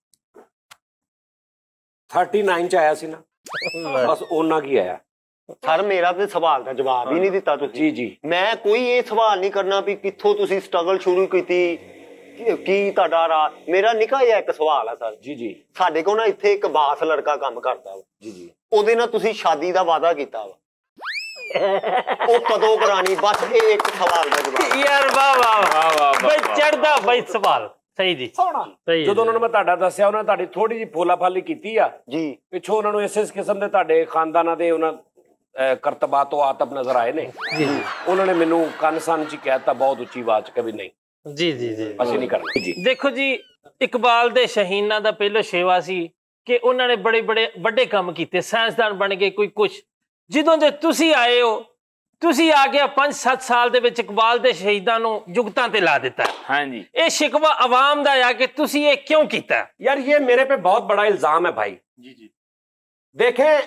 39 ਚ ਆਇਆ ਸੀ ਨਾ, ਬਸ ਉਹਨਾਂ ਕੀ ਆਇਆ।
ਸਰ ਮੇਰਾ ਤੇ ਸਵਾਲ ਦਾ ਜਵਾਬ ਹੀ ਨਹੀਂ ਦਿੱਤਾ ਤੁਸੀਂ।
ਜੀ ਜੀ,
ਮੈਂ ਕੋਈ ਇਹ ਸਵਾਲ ਨਹੀਂ ਕਰਨਾ ਵੀ ਕਿੱਥੋਂ ਤੁਸੀਂ ਸਟਰਗਲ ਸ਼ੁਰੂ ਕੀਤੀ, ਕੀ ਤੁਹਾਡਾ ਰਾਹ। ਮੇਰਾ ਨਿੱਕਾ ਜਿਹਾ ਇੱਕ ਸਵਾਲ ਆ ਸਰ।
ਜੀ ਜੀ,
ਸਾਡੇ ਕੋਲ ਨਾ ਇੱਥੇ ਇੱਕ ਬਾਸ ਲੜਕਾ ਕੰਮ ਕਰਦਾ ਵਾ।
ਜੀ ਜੀ,
ਉਹਦੇ ਨਾਲ ਤੁਸੀਂ ਸ਼ਾਦੀ ਦਾ ਵਾਅਦਾ ਕੀਤਾ ਵਾ, ਉਹ ਕਦੋਂ ਕਰਾਣੀ? ਬਸ ਇਹ ਇੱਕ ਸਵਾਲ ਦਾ ਜਵਾਬ।
ਯਾਰ ਵਾਹ ਵਾਹ ਵਾਹ ਬਈ, ਚੜਦਾ ਬਈ ਸਵਾਲ। ਸਹੀ ਜੀ,
ਸੋਹਣਾ।
ਸਹੀ।
ਜਦੋਂ ਉਹਨਾਂ ਨੂੰ ਮੈਂ ਤੁਹਾਡਾ ਦੱਸਿਆ, ਉਹਨਾਂ ਨੇ ਤੁਹਾਡੀ ਥੋੜੀ ਜਿਹੀ ਫੋਲਾ ਫਾਲੀ ਕੀਤੀ ਆ
ਜੀ।
ਪਿੱਛੋਂ ਉਹਨਾਂ ਨੂੰ ਇਸ ਕਿਸਮ ਦੇ ਤੁਹਾਡੇ ਖਾਨਦਾਨਾਂ ਦੇ ਉਹਨਾਂ ਕਰਤਬਾਤੋ ਆਤਬ ਨਜ਼ਰ ਆਏ ਨੇ
ਜੀ
ਉਹਨਾਂ ਨੇ ਮੈਨੂੰ ਕੰਨ ਸੰਨ ਚ ਕਹਿਤਾ ਬਹੁਤ ਉੱਚੀ ਆਵਾਜ਼ ਚ ਕਿ ਵੀ ਨਹੀਂ
ਜੀ ਜੀ ਜੀ
ਅਸੀਂ ਨਹੀਂ ਕਰਨਾ ਜੀ।
ਦੇਖੋ ਜੀ ਇਕਬਾਲ ਦੇ ਸ਼ਹੀਨਾਂ ਦਾ ਪਹਿਲਾ ਸ਼ੇਵਾ ਸੀ ਕਿ ਉਹਨਾਂ ਨੇ ਬੜੇ ਵੱਡੇ ਕੰਮ ਕੀਤੇ, ਸਾਇੰਸਦਾਨ ਬਣ ਗਏ ਕੋਈ ਕੁਛ। ਜਦੋਂ ਦੇ ਤੁਸੀਂ ਆਏ ਹੋ, ਤੁਸੀਂ ਆ ਕੇ 5-7 ਸਾਲ ਦੇ ਵਿੱਚ ਇਕਬਾਲ ਦੇ ਸ਼ਹੀਦਾਂ ਨੂੰ ਜੁਗਤਾਂ ਤੇ ਲਾ ਦਿੱਤਾ।
ਹਾਂਜੀ
ਇਹ शिकवा आवाम ਦਾ ਆ कि ਤੁਸੀਂ ਇਹ क्यों ਕੀਤਾ?
यार ये मेरे पे बहुत बड़ा इल्जाम है भाई।
जी जी
देखें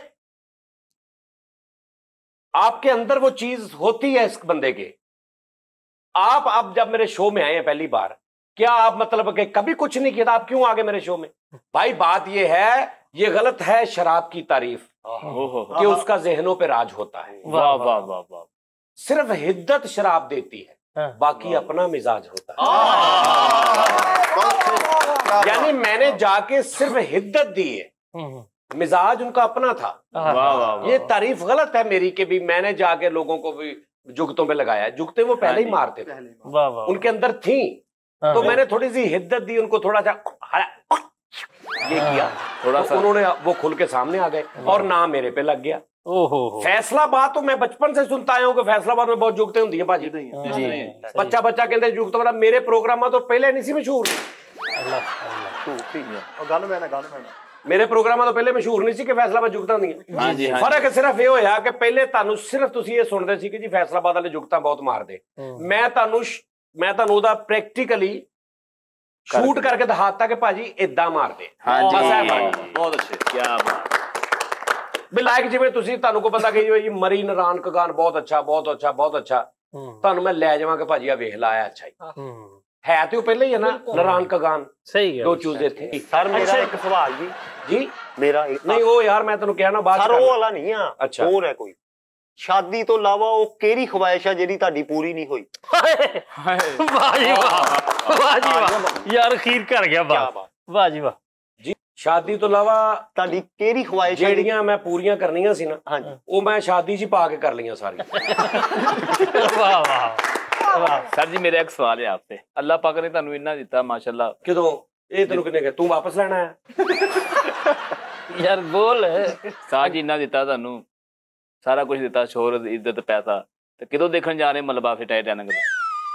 आपके अंदर वो चीज होती है इस बंदे के। आप अब जब मेरे शो में आए हैं पहली बार, क्या आप मतलब कि कभी कुछ नहीं किया था, आप क्यों आ गए मेरे शो में? भाई बात ये है, ये गलत है शराब की तारीफ कि उसका जहनों पे राज होता है।
वाह वाह वाह वाह।
सिर्फ हिद्दत शराब देती है, बाकी अपना मिजाज होता है। यानी मैंने जाके सिर्फ हिद्दत दी है, मिजाज उनका अपना था।
वाह वाह।
ये तारीफ गलत है मेरी कि भी मैंने जाके लोगों को भी जुगतों पे लगाया। जुगते वो पहले ही मारते थे,
वाह वाह।
उनके अंदर थी, तो मैंने थोड़ी सी हिद्दत दी उनको, थोड़ा सा ये किया, थोड़ा सा उन्होंने वो खुल के सामने आ गए और नाम मेरे पे लग गया।
ओहो।
फैसलाबाद तो मैं बचपन से सुनता आया हूं कि फैसलाबाद में बहुत जुगते होंगी है भाजी। बच्चा बच्चा कहते जुगत वाला, मेरे प्रोग्राम तो पहले नहीं सी मशहूर। मेरे प्रोग्राम तो पहले मशहूर नहीं सी कि फैसलाबाद जुगत होंगी। फर्क सिर्फ ये होया कि पहले तुहानू सिर्फ तुसी ये सुनते सी कि जी फैसलाबाद वाले जुगतां बहुत मारदे। मैं तुहानू दा प्रैक्टिकली शूट करके दिखाता कि भाजी इदां मारदे।
बहुत अच्छे, क्या बात।
लाइक जिवें तुसी तुहानू को पता कि जी मरी नारायण कगान बहुत अच्छा बहुत अच्छा बहुत अच्छा, तुहानू मैं ले जावांगा भाजी आ वेख लाया। अच्छा जी है तो पहले ही है ना नारायण कगान,
सही है।
दो चूजे थे।
सर मेरा एक सवाल जी।
जी
मेरा
नहीं वो यार मैं तेन कहना बात
सर वो वाला नहीं है।
अच्छा
और है कोई शादी तो इलावा वो केड़ी ख्वाहिश है जेडी ਤੁਹਾਡੀ पूरी नहीं हुई?
वाह जी वाह, वाह जी वाह यार, खीर कर गया बात। वाह जी वाह
जी। शादी तो इलावा
ਤੁਹਾਡੀ केड़ी ख्वाहिश
ਜਿਹੜੀਆਂ मैं पूरियां करनियां सी ना,
हाँ जी,
वो मैं शादी च पा के कर लियां सारी।
वाह वाह।
सर जी मेरा एक सवाल है आपसे, अल्लाह पाक ने ਤੁਹਾਨੂੰ ਇੰਨਾ ਦਿੱਤਾ माशाल्लाह,
ਕਿਦੋਂ ਇਹ ਤੈਨੂੰ ਕਿੰਨੇ ਕਿ ਤੂੰ ਵਾਪਸ ਲੈਣਾ ਹੈ?
यार बोल।
ਸਾਹ ਜੀ ਇੰਨਾ ਦਿੱਤਾ ਤੁਹਾਨੂੰ, ਸਾਰਾ ਕੁਝ ਦਿੱਤਾ, ਸ਼ੋਹਰਤ ਇੱਜ਼ਤ ਪੈਸਾ, ਤੇ ਕਿਦੋਂ ਦੇਖਣ ਜਾ ਰਹੇ ਮਲਬਾ ਫਿਰ ਟਾਈਟੈਨਿਕ ਦਾ?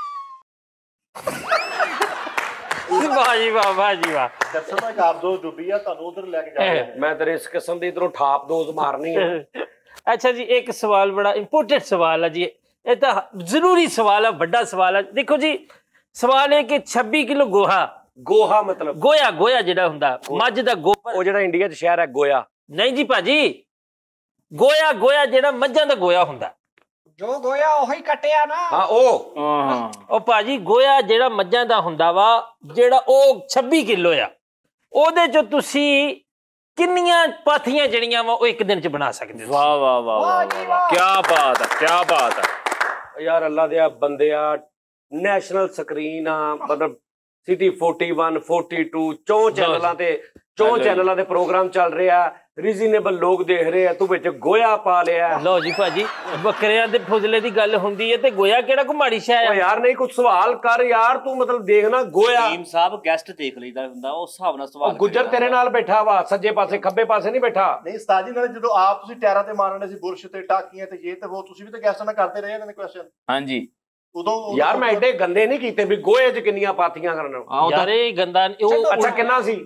वाह जी वाह, वाह जी वाह।
ਦੱਸਣਾ ਕਿ ਆਪ ਦੋ ਡੁੱਬੀ ਆ ਤੁਹਾਨੂੰ ਉਧਰ ਲੈ ਕੇ ਜਾਣਾ ਹੈ।
मैं तेरे इस किस्म ਦੀ इधरों ਠਾਪ ਦੋਜ਼ ਮਾਰਨੀ है।
अच्छा जी एक सवाल बड़ा इंपोर्टेंट सवाल है जी, ये तो जरूरी सवाल है, बड़ा सवाल है। देखो जी सवाल है कि 26 किलो गोहा,
गोहा मतलब
गोया, गोया ਜਿਹੜਾ ਹੁੰਦਾ ਮੱਝ ਦਾ ਗੋਬਰ,
ਉਹ ਜਿਹੜਾ ਇੰਡੀਆ 'ਚ ਸ਼ਹਿਰ ਹੈ ਗੋਇਆ।
ਨਹੀਂ ਜੀ ਭਾਜੀ, ਗੋਇਆ ਗੋਇਆ ਜਿਹੜਾ ਮੱਝਾਂ ਦਾ ਗੋਇਆ ਹੁੰਦਾ,
ਜੋ ਗੋਇਆ ਉਹੀ ਕੱਟਿਆ ਨਾ।
ਹਾਂ
ਉਹ ਭਾਜੀ ਗੋਇਆ ਜਿਹੜਾ ਮੱਝਾਂ ਦਾ ਹੁੰਦਾ ਵਾ, ਜਿਹੜਾ ਉਹ 26 ਕਿਲੋ ਆ, ਉਹਦੇ ਚੋਂ ਤੁਸੀਂ ਕਿੰਨੀਆਂ ਪਾਥੀਆਂ ਜਿਹੜੀਆਂ ਵਾ ਉਹ ਇੱਕ ਦਿਨ ਚ ਬਣਾ ਸਕਦੇ ਹੋ?
ਵਾਹ ਵਾਹ ਵਾਹ ਵਾਹ, ਕੀ ਬਾਤ ਹੈ, ਕੀ ਬਾਤ ਹੈ
ਯਾਰ। ਅੱਲਾ ਦੇ ਬੰਦਿਆ, ਨੈਸ਼ਨਲ ਸਕਰੀਨ ਆ, ਮਤਲਬ ਸਿਟੀ 41 42 ਚੌਂ ਚੈਨਲਾਂ ਤੇ ਪ੍ਰੋਗਰਾਮ ਚੱਲ ਰਿਹਾ, ਰੀਜ਼ਨੇਬਲ ਲੋਕ ਦੇਖ ਰਹੇ ਆ, ਤੂੰ ਵਿੱਚ ਗੋਇਆ ਪਾ ਲਿਆ।
ਲਓ ਜੀ ਭਾਜੀ, ਬੱਕਰਿਆਂ ਦੇ ਫੁਜ਼ਲੇ ਦੀ ਗੱਲ ਹੁੰਦੀ ਹੈ ਤੇ ਗੋਇਆ ਕਿਹੜਾ ਕੋ ਮਾੜੀ ਸ਼ੈ ਆ?
ਯਾਰ ਨਹੀਂ ਕੁਝ ਸਵਾਲ ਕਰ ਯਾਰ, ਤੂੰ ਮਤਲਬ ਦੇਖਣਾ ਗੋਇਆ।
ਟੀਮ ਸਾਹਿਬ ਗੈਸਟ ਦੇਖ ਲਈਦਾ ਹੁੰਦਾ, ਉਸ ਹਿਸਾਬ ਨਾਲ ਸਵਾਲ।
ਗੁੱਜਰ ਤੇਰੇ ਨਾਲ ਬੈਠਾ ਵਾ, ਸੱਜੇ ਪਾਸੇ ਖੱਬੇ ਪਾਸੇ ਨਹੀਂ ਬੈਠਾ।
ਨਹੀਂ ਉਸਤਾਦ ਜੀ, ਨਾਲ ਜਦੋਂ ਆਪ ਤੁਸੀਂ ਟਾਇਰਾਂ ਤੇ ਮਾਰਨੇ ਸੀ, ਬੁਰਸ਼ ਤੇ ਟਾਕੀਆਂ ਤੇ ਇਹ ਤੇ ਉਹ, ਤੁਸੀਂ ਵੀ ਤਾਂ ਗੈਸਟਾਂ ਨਾਲ ਕਰਦੇ ਰਹੇ ਇਹਨਾਂ ਦੇ ਕੁਐਸਚਨ।
ਹਾਂਜੀ
ਉਦੋਂ
ਯਾਰ ਮੈਂ ਐਡੇ ਗੰਦੇ ਨਹੀਂ ਕੀਤੇ ਵੀ ਗੋਹੇ 'ਚ ਕਿੰਨੀਆਂ ਪਾਥੀਆਂ ਕਰਨ।
ਯਾਰ ਇਹ ਗੰਦਾ ਉਹ
ਅੱਛਾ ਕਿੰਨਾ ਸੀ?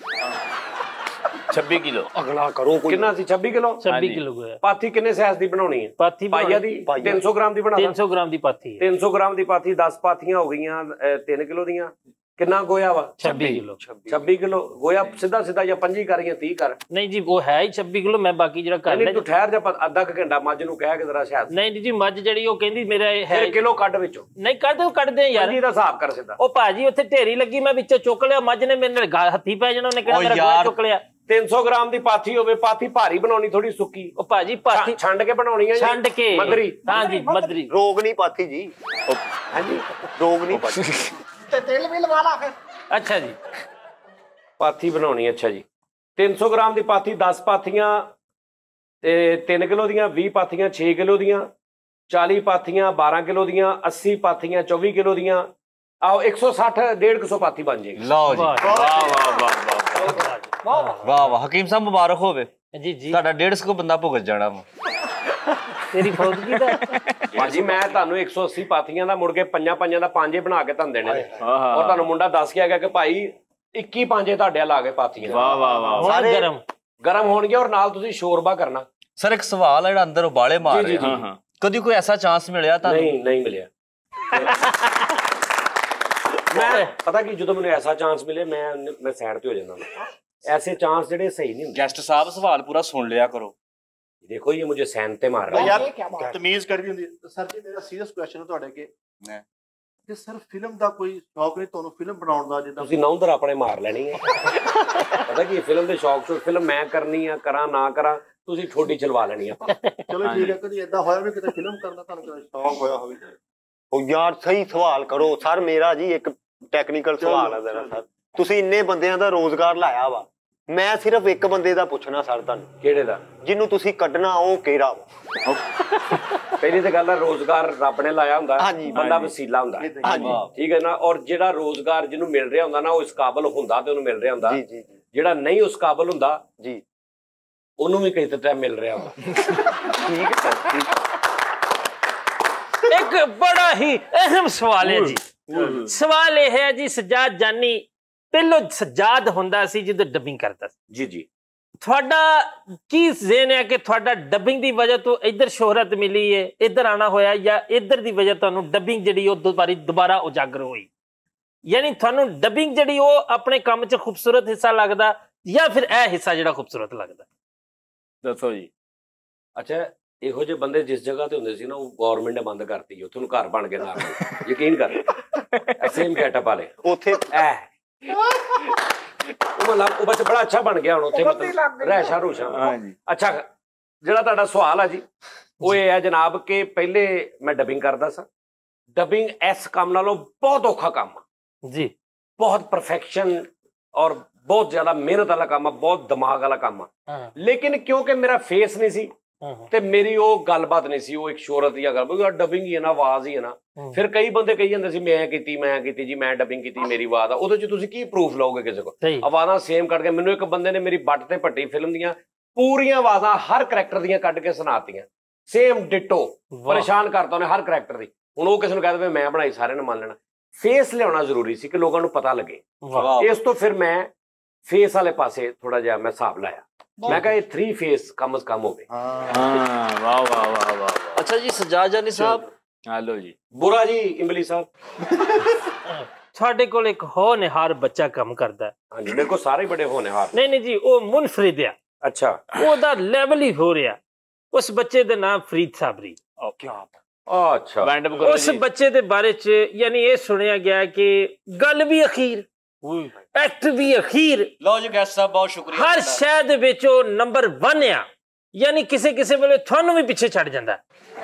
26 ਕਿਲੋ।
ਅਗਲਾ ਕਰੋ ਕਿੰਨਾ ਸੀ? 26 ਕਿਲੋ।
26 ਕਿਲੋ ਗੋਇਆ।
ਪਾਥੀ ਕਿੰਨੇ ਸਾਈਜ਼ ਦੀ ਬਣਾਉਣੀ ਹੈ?
ਪਾਥੀ
ਪਾਈਆ ਦੀ 300 ਗ੍ਰਾਮ ਦੀ ਬਣਾ।
300 ਗ੍ਰਾਮ ਦੀ ਪਾਥੀ।
300 ਗ੍ਰਾਮ ਦੀ ਪਾਥੀ 10 ਪਾਥੀਆਂ ਹੋ ਗਈਆਂ 3 ਕਿਲੋ ਦੀਆਂ। ਕਿੰਨਾ ਗੋਇਆ ਵਾ?
26 ਕਿਲੋ।
26 ਕਿਲੋ ਗੋਇਆ ਸਿੱਧਾ ਸਿੱਧਾ ਜਾਂ 25 ਕਰ ਜਾਂ 30 ਕਰ।
ਨਹੀਂ ਜੀ ਉਹ ਹੈ ਹੀ 26 ਕਿਲੋ, ਮੈਂ ਬਾਕੀ ਜਿਹੜਾ ਕਰ
ਲਿਆ। ਤੂੰ ਠਹਿਰ ਜਾ, ਅੱਧਾ ਘੰਟਾ ਮੱਝ ਨੂੰ ਕਹਿ ਕੇ ਜ਼ਰਾ ਸ਼ਾਇਦ।
ਨਹੀਂ ਜੀ ਮੱਝ ਜਿਹੜੀ ਉਹ ਕਹਿੰਦੀ ਮੇਰਾ ਹੈ
ਕਿਲੋ ਕੱਢ ਵਿੱਚੋਂ।
ਨਹੀਂ ਕੱਢਦੇ ਯਾਰ,
ਜੀ ਦਾ ਹਿਸਾਬ ਕਰ ਸਿੱਧਾ।
ਉਹ ਭਾਜੀ ਉੱਥੇ ਢੇਰੀ ਲੱਗੀ, ਮੈਂ ਵਿੱਚੋਂ ਚੁੱਕ ਲਿਆ, ਮੱਝ ਨੇ ਮੇਰੇ ਨਾਲ ਹੱਥੀ ਪੈ ਜਾਣਾ, ਉਹਨੇ ਕਿਹੜਾ ਮੇਰਾ ਗੋਹਾ ਚੁੱਕ ਲਿਆ।
300 ਗ੍ਰਾਮ ਦੀ ਪਾਥੀ ਹੋਵੇ, ਪਾਥੀ ਭਾਰੀ ਬਣਾਉਣੀ ਥੋੜੀ ਸੁੱਕੀ।
ਉਹ ਭਾਜੀ ਪਾਥੀ
ਛੰਡ ਕੇ ਬਣਾਉਣੀ ਹੈ,
ਛੰਡ ਕੇ
ਮਦਰੀ।
ਹਾਂ ਜੀ ਮਦਰੀ।
ਰੋਗ ਨਹੀਂ ਪਾਥੀ ਜੀ।
ਹਾਂਜੀ
ਰੋਗ ਨਹੀਂ ਪਾਥੀ
ਤੇ ਤੇਲ ਵੀ ਲਵਾ ਲਾ ਫਿਰ।
ਅੱਛਾ ਜੀ
ਪਾਥੀ ਬਣਾਉਣੀ। ਅੱਛਾ ਜੀ 300 ਗ੍ਰਾਮ ਦੀ ਪਾਥੀ 10 ਪਾਥੀਆਂ ਤੇ 3 ਕਿਲੋ ਦੀਆਂ, 20 ਪਾਥੀਆਂ 6 ਕਿਲੋ ਦੀਆਂ, 40 ਪਾਥੀਆਂ 12 ਕਿਲੋ ਦੀਆਂ, 80 ਪਾਥੀਆਂ 24 ਕਿਲੋ ਦੀਆਂ। ਆਓ 160 150 ਪਾਥੀ ਬਣ ਜਾਏਗੀ।
ਲਓ ਜੀ
ਵਾਹ ਵਾਹ ਵਾਹ
ਵਾਹ ਵਾਹ। ਹਕੀਮ ਸਾਹਿਬ ਮੁਬਾਰਕ ਹੋਵੇ
ਜੀ ਜੀ,
ਤੁਹਾਡਾ 150 ਬੰਦਾ ਭੁਗਤ ਜਾਣਾ ਵਾ।
तेरी फौदगी दा
भाजी मैं ਤੁਹਾਨੂੰ 180 ਪਾਥੀਆਂ ਦਾ ਮੁੜ ਕੇ ਪੰਜਾਂ ਦਾ ਪੰਜ ਹੀ ਬਣਾ ਕੇ ਤੁਹਾਨੂੰ ਦੇਣੇ ਨੇ ਔਰ ਤੁਹਾਨੂੰ ਮੁੰਡਾ ਦੱਸ ਕੇ ਆ ਗਿਆ ਕਿ ਭਾਈ 21 ਪੰਜੇ ਤੁਹਾਡੇ ਲਾ ਕੇ ਪਾਥੀਆਂ
ਵਾਹ ਵਾਹ ਵਾਹ
ਹੁਣ
ਗਰਮ ਹੋਣਗੇ ਔਰ ਨਾਲ ਤੁਸੀਂ ਸ਼ੋਰਬਾ ਕਰਨਾ
ਸਰ ਇੱਕ ਸਵਾਲ ਹੈ ਜਿਹੜਾ ਅੰਦਰ ਉਬਾਲੇ ਮਾਰ ਰਿਹਾ
ਹਾਂ
ਕਦੀ ਕੋਈ ਐਸਾ ਚਾਂਸ ਮਿਲਿਆ ਤੁਹਾਨੂੰ
ਨਹੀਂ ਮਿਲਿਆ ਮੈਂ ਪਤਾ ਕਿ ਜਦੋਂ ਮੈਨੂੰ ਐਸਾ ਚਾਂਸ ਮਿਲੇ ਮੈਂ ਸਾਈਡ ਤੇ ਹੋ ਜਾਂਦਾ ऐसे चांस ਜਿਹੜੇ ਸਹੀ ਨਹੀਂ ਹੁੰਦੇ
ਗੈਸਟ ਸਾਹਿਬ ਸਵਾਲ ਪੂਰਾ ਸੁਣ ਲਿਆ ਕਰੋ
देखो ये मुझे सैन पे मार रहा है
यार तमीज कर भी ਹੁੰਦੀ ਸਰ ਜੀ ਮੇਰਾ ਸੀਰੀਅਸ ਕੁਐਸਚਨ ਹੈ ਤੁਹਾਡੇ ਅੱਗੇ ਕਿ ਸਰ ਫਿਲਮ ਦਾ ਕੋਈ ਸ਼ੌਕ ਨਹੀਂ ਤੁਹਾਨੂੰ ਫਿਲਮ ਬਣਾਉਣ ਦਾ ਜਿੱਦਾਂ
ਤੁਸੀਂ ਨੌਂਦਰ ਆਪਣੇ ਮਾਰ ਲੈਣੀ ਹੈ ਪਤਾ ਕੀ ਫਿਲਮ ਦੇ ਸ਼ੌਕ ਤੋਂ ਫਿਲਮ ਮੈਂ ਕਰਨੀ ਆ ਕਰਾਂ ਨਾ ਕਰਾਂ ਤੁਸੀਂ ਠੋਡੀ ਚਲਵਾ ਲੈਣੀ ਆ
ਚਲੋ ਠੀਕ ਹੈ ਕਦੀ ਇਦਾਂ ਹੋਇਆ ਵੀ ਕਿਤੇ ਫਿਲਮ ਕਰਨ ਦਾ ਤੁਹਾਨੂੰ ਕੋਈ ਸ਼ੌਕ ਹੋਇਆ ਹੋਵੇ
ਉਹ ਯਾਰ ਸਹੀ ਸਵਾਲ ਕਰੋ ਸਰ ਮੇਰਾ ਜੀ ਇੱਕ ਟੈਕਨੀਕਲ ਸਵਾਲ ਹੈ ਜ਼ਰਾ ਸਰ ਤੁਸੀਂ ਇੰਨੇ ਬੰਦਿਆਂ ਦਾ ਰੋਜ਼ਗਾਰ ਲਾਇਆ ਵਾ ਮੈਂ ਸਿਰਫ ਇੱਕ ਬੰਦੇ ਦਾ ਪੁੱਛਣਾ ਸਰ ਤੁਹਾਨੂੰ
ਕਿਹੜੇ ਦਾ
ਜਿਹਨੂੰ ਤੁਸੀਂ ਕੱਢਣਾ ਉਹ ਕਿਹੜਾ ਵਾ
ਪਹਿਲੀ ਤਾਂ ਗੱਲ ਹੈ ਰੋਜ਼ਗਾਰ ਰੱਬ ਨੇ ਲਾਇਆ ਹੁੰਦਾ ਬੰਦਾ ਵਸੀਲਾ ਹੁੰਦਾ
ਹਾਂਜੀ
ਠੀਕ ਹੈ ਨਾ ਔਰ ਜਿਹੜਾ ਰੋਜ਼ਗਾਰ ਜਿਹਨੂੰ ਮਿਲ ਰਿਹਾ ਹੁੰਦਾ ਨਾ ਉਹ ਇਸ ਕਾਬਲ ਹੁੰਦਾ ਤੇ ਉਹਨੂੰ ਮਿਲ ਰਿਹਾ ਹੁੰਦਾ ਜਿਹੜਾ ਨਹੀਂ ਉਸ ਕਾਬਲ ਹੁੰਦਾ
ਜੀ
ਉਹਨੂੰ ਵੀ ਕਿਸੇ ਟਾਈਮ ਮਿਲ ਰਿਹਾ ਹੁੰਦਾ
ਠੀਕ ਹੈ ਸਰ
एक बड़ा ही अहम सवाल है जी सवाल यह है जी सज्जाद जानी ਪਹਿਲੋਂ ਸੱਜਾਦ ਹੁੰਦਾ ਸੀ ਜਦੋਂ ਡੱਬਿੰਗ ਕਰਦਾ ਸੀ
ਜੀ
ਤੁਹਾਡਾ ਕੀ ਜ਼ੇਨ ਹੈ ਕਿ ਤੁਹਾਡਾ ਡੱਬਿੰਗ ਦੀ ਵਜ੍ਹਾ ਤੋਂ ਇੱਧਰ ਸ਼ੋਹਰਤ ਮਿਲੀ ਹੈ ਇੱਧਰ ਆਣਾ ਹੋਇਆ ਜਾਂ ਇੱਧਰ ਦੀ ਵਜ੍ਹਾ ਤੁਹਾਨੂੰ ਡੱਬਿੰਗ ਜਿਹੜੀ ਉਹ ਦੁਬਾਰਾ ਉਜਾਗਰ ਹੋਈ ਯਾਨੀ ਤੁਹਾਨੂੰ ਡੱਬਿੰਗ ਜਿਹੜੀ ਉਹ ਆਪਣੇ ਕੰਮ 'ਚ ਖੂਬਸੂਰਤ ਹਿੱਸਾ ਲੱਗਦਾ ਜਾਂ ਫਿਰ ਇਹ ਹਿੱਸਾ ਜਿਹੜਾ ਖੂਬਸੂਰਤ ਲੱਗਦਾ
ਦੱਸੋ ਜੀ
ਅੱਛਾ ਇਹੋ ਜਿਹੇ ਬੰਦੇ ਜਿਸ ਜਗ੍ਹਾ ਤੇ ਹੁੰਦੇ ਸੀ ਨਾ ਉਹ ਗਵਰਨਮੈਂਟ ਨੇ ਬੰਦ ਕਰਤੀ ਉੱਥੇ ਨੂੰ ਘਰ ਬਣ ਕੇ ਨਾ ਯਕੀਨ ਕਰ ਸੇਮ ਗੈਟਅਪ ਵਾਲੇ
ਉੱਥੇ
ਉਹ ਬੱਚਾ ਬੜਾ ਅੱਛਾ ਬਣ ਗਿਆ ਹੁਣ ਉੱਥੇ ਮਤਲਬ ਰਹਿਸ਼ਾ ਰੂਸ਼ਾ ਅੱਛਾ ਜਿਹੜਾ ਤੁਹਾਡਾ ਸਵਾਲ ਆ ਜੀ ਉਹ ਇਹ ਹੈ ਜਨਾਬ ਕਿ ਪਹਿਲੇ ਮੈਂ ਡਬਿੰਗ ਕਰਦਾ ਸਾਂ ਡਬਿੰਗ ਇਸ ਕੰਮ ਨਾਲੋਂ ਬਹੁਤ ਔਖਾ ਕੰਮ ਆ
ਜੀ
ਬਹੁਤ ਪਰਫੈਕਸ਼ਨ ਔਰ ਬਹੁਤ ਜ਼ਿਆਦਾ ਮਿਹਨਤ ਵਾਲਾ ਕੰਮ ਆ ਬਹੁਤ ਦਿਮਾਗ ਵਾਲਾ ਕੰਮ ਆ ਲੇਕਿਨ ਕਿਉਂਕਿ ਮੇਰਾ ਫੇਸ ਨਹੀਂ ਸੀ ਤੇ ਮੇਰੀ ਉਹ ਗੱਲਬਾਤ ਨਹੀਂ ਸੀ ਉਹ ਇੱਕ ਸ਼ੋਹਰਤ ਜਾਂ ਗੱਲ ਡਬਿੰਗ ਹੀ ਹੈ ਨਾ ਆਵਾਜ਼ ਹੀ ਹੈ ਨਾ ਫਿਰ ਕਈ ਬੰਦੇ ਕਹੀ ਜਾਂਦੇ ਸੀ ਮੈਂ ਕੀਤੀ ਜੀ ਮੈਂ ਡਬਿੰਗ ਕੀਤੀ ਮੇਰੀ ਆਵਾਜ਼ ਆ ਉਹਦੇ ਚ ਤੁਸੀਂ ਕੀ ਪ੍ਰੂਫ ਲਓਗੇ ਕਿਸੇ ਕੋਲ ਆਵਾਜ਼ਾਂ ਸੇਮ ਕੱਢ ਕੇ ਮੈਨੂੰ ਇੱਕ ਬੰਦੇ ਨੇ ਮੇਰੀ ਬੱਟ ਤੇ ਪੱਟੀ ਫਿਲਮ ਦੀਆਂ ਪੂਰੀਆਂ ਆਵਾਜ਼ਾਂ ਹਰ ਕਰੈਕਟਰ ਦੀਆਂ ਕੱਢ ਕੇ ਸੁਣਾਤੀਆਂ ਸੇਮ ਡਿਟੋ ਪਰੇਸ਼ਾਨ ਕਰਤਾ ਉਹਨੇ ਹਰ ਕਰੈਕਟਰ ਦੀ ਹੁਣ ਉਹ ਕਿਸੇ ਨੂੰ ਕਹਿ ਦੇਵੇ ਮੈਂ ਬਣਾਈ ਸਾਰਿਆਂ ਨੇ ਮੰਨ ਲੈਣਾ ਫੇਸ ਲਿਆਉਣਾ ਜ਼ਰੂਰੀ ਸੀ ਕਿ ਲੋਕਾਂ ਨੂੰ ਪਤਾ ਲੱਗੇ ਇਸ ਤੋਂ ਫਿਰ ਮੈਂ ਫੇਸ ਵਾਲੇ ਪਾਸੇ ਥੋੜਾ ਜਿਹਾ ਮੈਂ ਹਿਸਾਬ ਲਾਇਆ ਮੈਂ ਕਿਹਾ ਇਹ 3 ਫੇਸ ਕਮ ਸੇ ਕਮ ਹੋਵੇ
ਹਾਂ ਵਾਹ ਵਾਹ ਵਾਹ ਵਾਹ
ਅੱਛਾ ਜੀ ਸੱਜਾਦ ਜਾਨੀ ਸਾਹਿਬ
ਹਲੋ ਜੀ
ਬੁਰਾ ਜੀ ਇਮਲੀ ਸਾਹਿਬ
ਤੁਹਾਡੇ ਕੋਲ ਇੱਕ ਹੋਣਹਾਰ ਬੱਚਾ ਕੰਮ ਕਰਦਾ
ਹਾਂਜੀ ਮੇਰੇ ਕੋਲ ਸਾਰੇ ਬੜੇ ਹੋਣਹਾਰ
ਨਹੀਂ ਜੀ ਉਹ ਮੁਨਫਰਿਦ ਆ
ਅੱਛਾ
ਉਹਦਾ ਲੈਵਲ ਹੀ ਹੋ ਰਿਹਾ ਉਸ ਬੱਚੇ ਦਾ ਨਾਮ ਫਰੀਦ ਸਾਬਰੀ
ਅੱਛਾ
ਉਸ ਬੱਚੇ ਦੇ ਬਾਰੇ ਚ ਯਾਨੀ ਇਹ ਸੁਣਿਆ ਗਿਆ ਕਿ ਗੱਲ ਵੀ ਅਖੀਰ ਐਕਟ ਵੀ ਅਖੀਰ
ਲਓ ਜੀ ਗੈਸਟ ਸਾਹਿਬ ਬਹੁਤ ਸ਼ੁਕਰੀਆ
ਹਰ ਸ਼ਹਿਰ ਦੇ ਵਿੱਚ ਉਹ ਨੰਬਰ 1 ਆ ਯਾਨੀ ਕਿਸੇ ਵੇਲੇ ਤੁਹਾਨੂੰ ਵੀ ਪਿੱਛੇ ਛੱਡ ਜਾਂਦਾ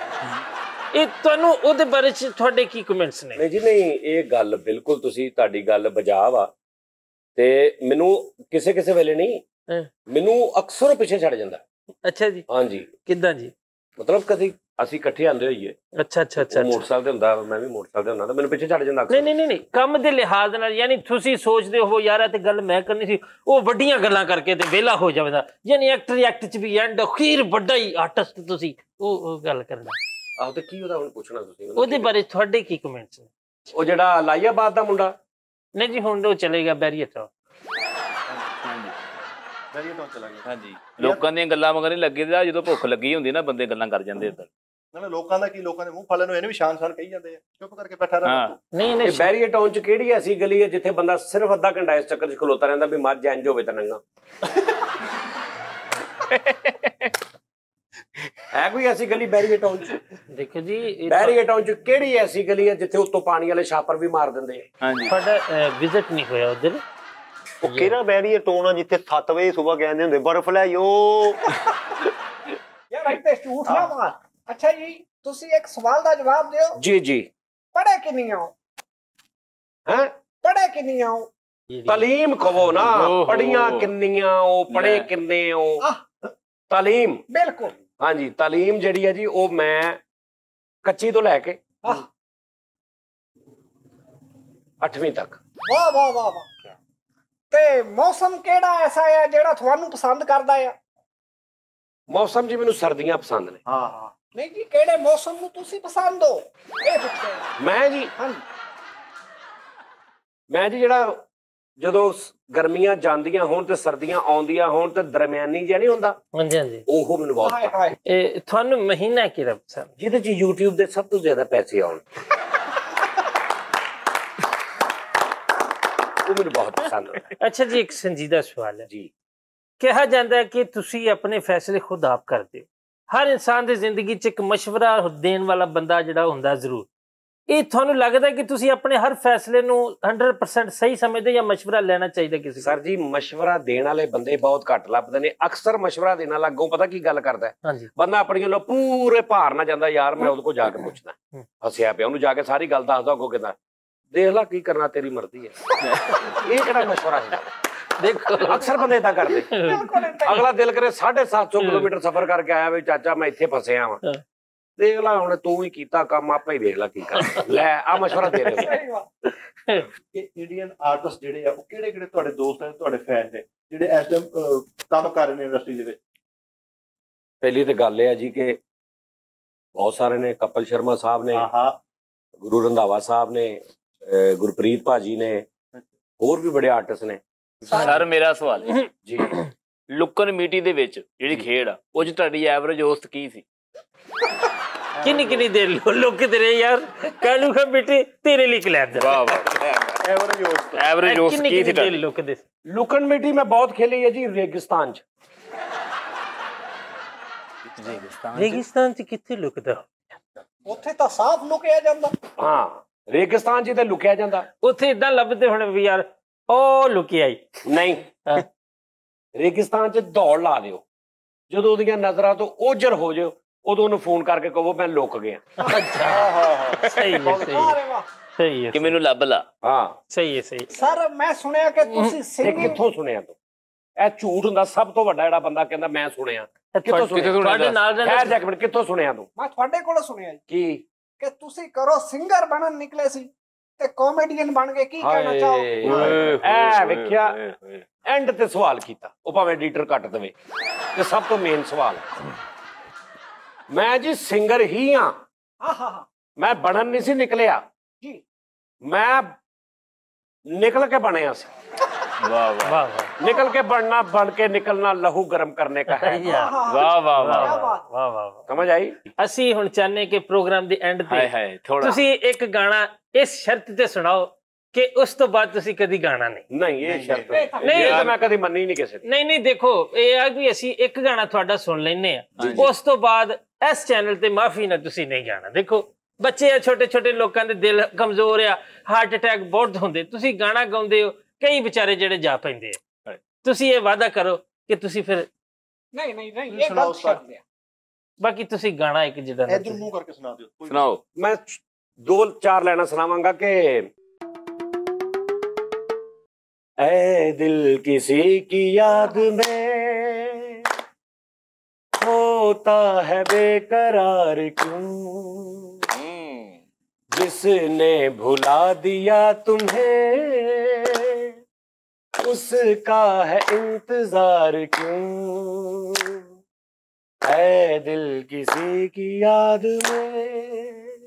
ਇਹ ਤੁਹਾਨੂੰ ਉਹਦੇ ਬਾਰੇ ਚ ਤੁਹਾਡੇ ਕੀ ਕਮੈਂਟਸ ਨੇ
ਨਹੀਂ ਜੀ ਨਹੀਂ ਇਹ ਗੱਲ ਬਿਲਕੁਲ ਤੁਸੀਂ ਤੁਹਾਡੀ ਗੱਲ ਬਜਾਵ ਆ ਤੇ ਮੈਨੂੰ ਕਿਸੇ ਵੇਲੇ ਨਹੀਂ ਮੈਨੂੰ ਅਕਸਰ ਪਿੱਛੇ ਛੱਡ ਜਾਂਦਾ
ਅੱਛਾ ਜੀ
ਹਾਂਜੀ
ਕਿੱਦਾਂ ਜੀ
ਮਤਲਬ ਕਦੀ ਅਸੀਂ ਇਕੱਠੇ ਆਂਦੇ ਹੋਈਏ
ਅੱਛਾ
ਮੋਟਰਸਾਈਕਲ ਤੇ ਹੁੰਦਾ ਮੈਂ ਵੀ ਮੋਟਰਸਾਈਕਲ ਤੇ ਹੁੰਦਾ ਤਾਂ ਮੈਨੂੰ ਪਿੱਛੇ ਛੱਡ ਜਾਂਦਾ
ਨਹੀਂ ਕੰਮ ਦੇ ਲਿਹਾਜ਼ ਨਾਲ ਯਾਨੀ ਤੁਸੀਂ ਸੋਚਦੇ ਹੋ ਯਾਰ ਤੇ ਗੱਲ ਮੈਂ ਕਰਨੀ ਸੀ ਉਹ ਵੱਡੀਆਂ ਗੱਲਾਂ ਕਰਕੇ ਤੇ ਵਿਹਲਾ ਹੋ ਜਾਵੇਗਾ ਯਾਨੀ ਐਕਟ ਚ ਵੀ ਐਂਡ ਅਖੀਰ ਵੱਡਾ ਹੀ ਆਰਟਿਸਟ ਤੁਸੀਂ ਉਹ ਗੱਲ ਕਰਨਾ
ਆਹ ਤੇ ਕੀ ਉਹਦਾ ਹੁਣ ਪੁੱਛਣਾ ਤੁਸੀਂ
ਉਹਦੇ ਬਾਰੇ ਤੁਹਾਡੇ ਕੀ ਕਮੈਂਟਸ ਨੇ
ਉਹ ਜਿਹੜਾ ਲਾਈਆਬਾਦ ਦਾ ਮੁੰਡਾ
ਨਹੀਂ ਜੀ ਹੁਣ ਉਹ ਚਲੇਗਾ ਬੈਰੀਅਰ
ਹਾਂਜੀ ਲੋਕਾਂ ਦੀਆਂ ਗੱਲਾਂ ਮਗਰ ਨਹੀਂ ਲੱਗੇ ਜਦੋਂ ਭੁੱਖ ਲੱਗੀ ਹੁੰਦੀ ਨਾ ਬੰਦੇ ਗੱਲਾਂ ਕਰ ਜਾਂਦੇ ਇੱਧਰ
ਨਾ ਲੋਕਾਂ ਦਾ ਕੀ ਲੋਕਾਂ ਦੇ ਮੂੰਹ ਫਾਲੇ ਨੂੰ ਇਹਨੂੰ ਵੀ ਸ਼ਾਨ ਕਹੀ ਜਾਂਦੇ ਆ ਚੁੱਪ ਕਰਕੇ ਬੈਠਾ ਰਹਿ
ਨਹੀਂ
ਬੈਰੀਅਰ ਟਾਊਨ ਚ ਕਿਹੜੀ ਐਸੀ ਗਲੀ ਹੈ ਜਿੱਥੇ ਬੰਦਾ ਸਿਰਫ ਅੱਧਾ ਘੰਟਾ ਇਸ ਚੱਕਰ ਚ ਖਲੋਤਾ ਰਹਿੰਦਾ ਵੀ ਮੱਝ ਇੰਜ ਹੋਵੇ ਤਾਂ ਨੰਗਾ ਹੈ ਕੋਈ ਐਸੀ ਗਲੀ ਬੈਰੀਅਰ ਟਾਊਨ ਚ
ਦੇਖੋ ਜੀ
ਬੈਰੀਅਰ ਟਾਊਨ ਚ ਕਿਹੜੀ ਐਸੀ ਗਲੀ ਹੈ ਜਿੱਥੇ ਉੱਤੋਂ ਪਾਣੀ ਵਾਲੇ ਛਾਪਰ ਵੀ ਮਾਰ ਦਿੰਦੇ ਆ
ਹਾਂਜੀ
ਤੁਹਾਡਾ ਵਿਜ਼ਿਟ ਨਹੀਂ ਹੋਇਆ ਉਧਰ
ਉਹ ਕਿਹੜਾ ਬੈਰੀਅਰ ਟੋਨ ਆ ਜਿੱਥੇ 7 ਵਜੇ ਸਵੇਰ ਕਹਿੰਦੇ ਹੁੰਦੇ ਬਰਫ਼ ਲੈ ਆਇਓ
ਯਾਰ ਇੱਥੇ ਝੂਠ ਨਾ ਮਾਰ ਅੱਛਾ ਜੀ ਤੁਸੀਂ ਇੱਕ ਸਵਾਲ ਦਾ ਜਵਾਬ ਦਿਓ
ਜੀ
ਪੜ੍ਹੇ ਕਿੰਨੀਆਂ ਹੋ
ਹੈ
ਪੜ੍ਹੇ ਕਿੰਨੀਆਂ ਹੋ
ਤਾਲੀਮ ਕਹੋ ਨਾ ਪੜੀਆਂ ਕਿੰਨੀਆਂ ਉਹ ਪੜ੍ਹੇ ਕਿੰਨੇ ਹੋ ਤਾਲੀਮ
ਬਿਲਕੁਲ
ਹਾਂਜੀ ਤਾਲੀਮ ਜਿਹੜੀ ਹੈ ਜੀ ਉਹ ਮੈਂ ਕੱਚੀ ਤੋਂ ਲੈ ਕੇ 8ਵੀਂ ਤੱਕ
ਵਾਹ ਤੇ ਮੌਸਮ ਕਿਹੜਾ ਐਸਾ ਹੈ ਜਿਹੜਾ ਤੁਹਾਨੂੰ ਪਸੰਦ ਕਰਦਾ ਆ
ਮੌਸਮ ਜੀ ਮੈਨੂੰ ਸਰਦੀਆਂ ਪਸੰਦ ਨੇ
ਹਾਂ
ਨਹੀਂ ਜੀ ਕਿਹੜੇ ਮੌਸਮ ਨੂੰ ਤੁਸੀਂ ਪਸੰਦ ਹੋ ਇਹ ਪੁੱਛਿਆ
ਮੈਂ ਜੀ
ਹਾਂਜੀ
ਮੈਂ ਜੀ ਜਿਹੜਾ ਜਦੋਂ ਗਰਮੀਆਂ ਜਾਂਦੀਆਂ ਹੋਣ ਤੇ ਸਰਦੀਆਂ ਆਉਂਦੀਆਂ ਹੋਣ ਤੇ ਦਰਮਿਆਨੀ ਜਿਹਾ ਨਹੀਂ ਹੁੰਦਾ
ਹਾਂਜੀ ਹਾਂਜੀ
ਉਹ ਮੈਨੂੰ ਬਹੁਤ
ਹਾਏ ਹਾਏ
ਇਹ ਤੁਹਾਨੂੰ ਮਹੀਨਾ ਕਿਹੜਾ ਪਸੰਦ?
ਜਿਹਦੇ ਚ YouTube ਦੇ ਸਭ ਤੋਂ ਜ਼ਿਆਦਾ ਪੈਸੇ ਆਉਣ ਉਹ ਮੈਨੂੰ ਬਹੁਤ ਪਸੰਦ ਹੈ।
ਅੱਛਾ ਜੀ, ਇੱਕ ਸੰਜੀਦਾ ਸਵਾਲ ਹੈ
ਜੀ
ਕਿਹਾ ਜਾਂਦਾ ਹੈ ਕਿ ਤੁਸੀਂ ਆਪਣੇ ਫੈਸਲੇ ਖੁਦ ਆਪ ਕਰਦੇ ਹੋ। ਹਰ ਇਨਸਾਨ ਦੀ ਜ਼ਿੰਦਗੀ 'ਚ ਇੱਕ ਮਸ਼ਵਰਾ ਦੇਣ ਵਾਲਾ ਬੰਦਾ ਜਿਹੜਾ ਹੁੰਦਾ ਜ਼ਰੂਰ। ਇਹ ਤੁਹਾਨੂੰ ਲੱਗਦਾ ਕਿ ਤੁਸੀਂ ਆਪਣੇ ਹਰ ਫੈਸਲੇ ਨੂੰ 100% ਸਹੀ ਸਮਝਦੇ ਜਾਂ ਮਸ਼ਵਰਾ ਲੈਣਾ ਚਾਹੀਦਾ ਕਿਸੇ
ਸਰ ਜੀ ਮਸ਼ਵਰਾ ਦੇਣ ਵਾਲੇ ਬੰਦੇ ਬਹੁਤ ਘੱਟ ਲੱਭਦੇ ਨੇ। ਅਕਸਰ ਮਸ਼ਵਰਾ ਦੇਣ ਵਾਲਾ ਅੱਗੋਂ ਪਤਾ ਕੀ ਗੱਲ ਕਰਦਾ ਹੈ,
ਹਾਂਜੀ
ਬੰਦਾ ਆਪਣੀ ਵੱਲੋਂ ਪੂਰੇ ਭਾਰ ਨਾਲ ਜਾਂਦਾ, ਯਾਰ ਮੈਂ ਉਹਦੇ ਕੋਲ ਜਾ ਕੇ ਪੁੱਛਦਾ, ਫਸਿਆ ਪਿਆ, ਉਹਨੂੰ ਜਾ ਕੇ ਸਾਰੀ ਗੱਲ ਦੱਸਦਾ, ਅੱਗੋਂ ਕਹਿੰਦਾ ਦੇਖ ਲੈ ਕੀ ਕਰਨਾ ਤੇਰੀ ਮਰਜ਼ੀ ਹੈ। ਇਹ ਕਿਹੜਾ ਮਸ਼ਵਰਾ ਹੈ? ਦੇਖੋ ਅਕਸਰ ਬੰਦੇ ਏਦਾਂ ਕਰਦੇ। ਅਗਲਾ ਦਿਲ ਕਰੇ 750 ਕਿਲੋਮੀਟਰ ਸਫ਼ਰ ਕਰਕੇ ਆਇਆ ਵੀ ਚਾਚਾ ਮੈਂ ਇੱਥੇ ਫਸਿਆ ਵਾਂ, ਦੇਖ ਲੈ ਹੁਣ ਤੂੰ ਹੀ ਕੀਤਾ ਕੰਮ, ਆਪੇ ਹੀ ਦੇਖ ਲੈ ਕੀ ਕਰਨਾ। ਲੈ ਆ ਮਸ਼ਵਰਾ ਦੇ ਰਹੇ।
ਇਹ ਇੰਡੀਅਨ ਆਰਟਿਸਟ ਜਿਹੜੇ ਆ ਉਹ ਕਿਹੜੇ ਕਿਹੜੇ ਤੁਹਾਡੇ ਦੋਸਤ ਨੇ, ਤੁਹਾਡੇ ਫੈਨ ਨੇ ਜਿਹੜੇ ਇਸ ਟਾਈਮ ਕੰਮ ਕਰ ਰਹੇ ਨੇ ਇੰਡਸਟਰੀ ਦੇ ਵਿੱਚ?
ਪਹਿਲੀ ਤੇ ਗੱਲ ਇਹ ਹੈ ਜੀ ਕਿ ਬਹੁਤ ਸਾਰੇ ਨੇ, ਕਪਿਲ ਸ਼ਰਮਾ ਸਾਹਿਬ ਨੇ, ਗੁਰੂ ਰੰਧਾਵਾ ਸਾਹਿਬ ਨੇ, ਗੁਰਪ੍ਰੀਤ ਭਾਜੀ ਨੇ, ਹੋਰ ਵੀ ਬੜੇ ਆਰਟਿਸਟ ਨੇ।
ਸਰ ਮੇਰਾ ਸਵਾਲ ਹੈ
ਜੀ
ਲੁੱਕਣ ਮੀਟੀ ਦੇ ਵਿੱਚ ਜਿਹੜੀ ਖੇਡ ਆ ਉਹ 'ਚ ਤੁਹਾਡੀ ਐਵਰੇਜ ਔਸਤ ਕੀ ਸੀ?
ਕਿੰਨੀ ਕਿੰਨੀ ਦੇਰ ਲੁੱਕਦੇ ਰਹੇ ਯਾਰ? ਕਾਲੂ ਖਾ ਬੇਟੇ ਤੇਰੇ ਲਈ ਕਲੈਪ ਦਾ।
ਵਾਹ ਵਾਹ ਐਵਰੇਜ ਔਸਤ
ਕਿੰਨੀ
ਕੀ ਸੀ
ਕਿੰਨੀ ਦੇਰ
ਤੁਹਾਡੀ?
ਲੁੱਕਦੇ?
ਲੁਕਣ ਮਿੱਟੀ ਮੈਂ ਬਹੁਤ ਖੇਲੀ ਹੈ ਜੀ ਰੇਗਿਸਤਾਨ ਚ।
ਰੇਗਿਸਤਾਨ 'ਚ ਕਿੱਥੇ ਲੁਕਦਾ?
ਉੱਥੇ ਤਾਂ ਸਾਫ਼ ਲੁਕਿਆ ਜਾਂਦਾ।
ਹਾਂ ਰੇਗਿਸਤਾਨ ਚ ਤੇ ਲੁਕਿਆ ਜਾਂਦਾ।
ਉੱਥੇ ਇਦਾਂ ਲੱਭਦੇ ਹੁਣ ਵੀ ਯਾਰ ਉਹ ਲੁਕਿਆ ਹੀ
ਨਹੀਂ ਰੇਗਿਸਤਾਨ ਚ ਦੌੜ ਲਾ ਦਿਓ, ਜਦੋਂ ਉਹਦੀਆਂ ਨਜ਼ਰਾਂ ਤੋਂ ਓਝਲ ਹੋ ਜਾਓ ਉਦੋਂ ਉਹਨੂੰ ਫੋਨ ਕਰਕੇ ਕਹੋ ਮੈਂ ਲੁਕ ਗਿਆ।
ਅੱਛਾ ਸਹੀ ਹੈ ਸਹੀ ਹੈ
ਅਰੇ ਵਾਹ
ਸਹੀ ਹੈ
ਕਿ ਮੈਨੂੰ ਲੱਭ ਲਾ।
ਹਾਂ
ਸਹੀ ਹੈ ਸਹੀ।
ਸਰ ਮੈਂ ਸੁਣਿਆ ਕਿ ਤੁਸੀਂ
ਇਹ
ਸਿੰਗਿੰਗ
ਕਿੱਥੋਂ ਸੁਣਿਆ ਤੂੰ? ਇਹ ਝੂਠ ਹੁੰਦਾ। ਸਭ ਤੋਂ ਵੱਡਾ ਜਿਹੜਾ ਬੰਦਾ ਕਹਿੰਦਾ ਮੈਂ ਸੁਣਿਆ, ਕਿੱਥੋਂ ਸੁਣਿਆ?
ਤੁਹਾਡੇ ਨਾਲ
ਖੈਰ ਜਾ ਕੇ ਮਿੰਟ ਕਿੱਥੋਂ ਸੁਣਿਆ ਤੂੰ?
ਮੈਂ ਤੁਹਾਡੇ ਕੋਲੋਂ ਸੁਣਿਆ ਜੀ
ਕੀ
ਕਿ ਤੁਸੀਂ ਕਰੋ ਸਿੰਗਰ ਬਣਨ ਨਿਕਲੇ ਸੀ ਤੇ ਕਾਮੇਡੀਅਨ ਬਣ ਕੇ ਕੀ ਕਹਿਣਾ ਚਾਹੋ?
ਐ ਵੇਖਿਆ ਐਂਡ ਤੇ ਸਵਾਲ ਕੀਤਾ, ਉਹ ਭਾਵੇਂ ਐਡੀਟਰ ਕੱਟ ਦੇਵੇ। ਤੇ ਸਭ ਤੋਂ ਮੇਨ ਸਵਾਲ ਮੈਂ ਜੀ ਸਿੰਗਰ ਹੀ ਹਾਂ,
ਆਹਾ
ਮੈਂ ਬਣਨ ਨਹੀਂ ਸੀ ਨਿਕਲਿਆ
ਜੀ,
ਮੈਂ ਨਿਕਲ ਕੇ ਬਣਿਆ ਸੀ।
ਵਾਹ ਵਾਹ
ਵਾਹ
निकल के बढ़ना बढ़ के निकलना लहू गर्म करने का है।
वाह वाह वाह
ਵਾਹ ਵਾਹ
समझ आई?
ਅਸੀਂ ਹੁਣ ਚਾਹੁੰਦੇ ਕਿ ਪ੍ਰੋਗਰਾਮ ਦੇ ਐਂਡ
हाय
ਤੇ
हाय थोड़ा
ਤੁਸੀਂ ਇੱਕ ਗਾਣਾ ਇਸ ਸ਼ਰਤ ਤੇ ਸੁਣਾਓ ਕਿ ਉਸ ਤੋਂ ਬਾਅਦ ਤੁਸੀਂ ਕਦੀ ਗਾਣਾ ਨਹੀਂ।
नहीं ये शर्त
नहीं,
ये तो मैं कभी मन्नी नहीं किसी
ਨਹੀਂ ਨਹੀਂ ਦੇਖੋ ਇਹ ਆ ਕਿ ਅਸੀਂ ਇੱਕ ਗਾਣਾ ਤੁਹਾਡਾ ਸੁਣ ਲੈਨੇ ਆ, ਉਸ ਤੋਂ ਬਾਅਦ ਇਸ ਚੈਨਲ ਤੇ ਮਾਫੀ ਨਾ ਤੁਸੀਂ ਨਹੀਂ ਗਾਣਾ। ਦੇਖੋ ਬੱਚੇ ਆ, ਛੋਟੇ ਛੋਟੇ ਲੋਕਾਂ ਦੇ ਦਿਲ ਕਮਜ਼ੋਰ ਆ, ਹਾਰਟ ਅਟੈਕ ਬਹੁਤ ਹੁੰਦੇ, ਤੁਸੀਂ ਗਾਣਾ ਗਾਉਂਦੇ ਹੋ, ਕਈ ਵਿਚਾਰੇ ਜਿਹੜੇ ਜਾ ਪੈਂਦੇ ਆ। ਤੁਸੀਂ ਇਹ ਵਾਅਦਾ ਕਰੋ ਕਿ ਤੁਸੀਂ ਫਿਰ
ਨਹੀਂ ਨਹੀਂ ਨਹੀਂ ਇਹ ਗਲਤ ਸ਼ਬਦ ਹੈ।
ਬਾਕੀ ਤੁਸੀਂ ਗਾਣਾ ਇੱਕ ਜਿਹੜਾ ਨਾ
ਇਧਰ ਮੂੰਹ ਕਰਕੇ ਸੁਣਾ ਦਿਓ।
सुनाओ।
मैं दो चार लाइना सुनावांगा कि ऐ दिल किसी की याद में होता है बेकरार क्यों, जिसने भुला दिया तुम्हें उसका है इंतजार क्यों, ऐ दिल किसी की याद में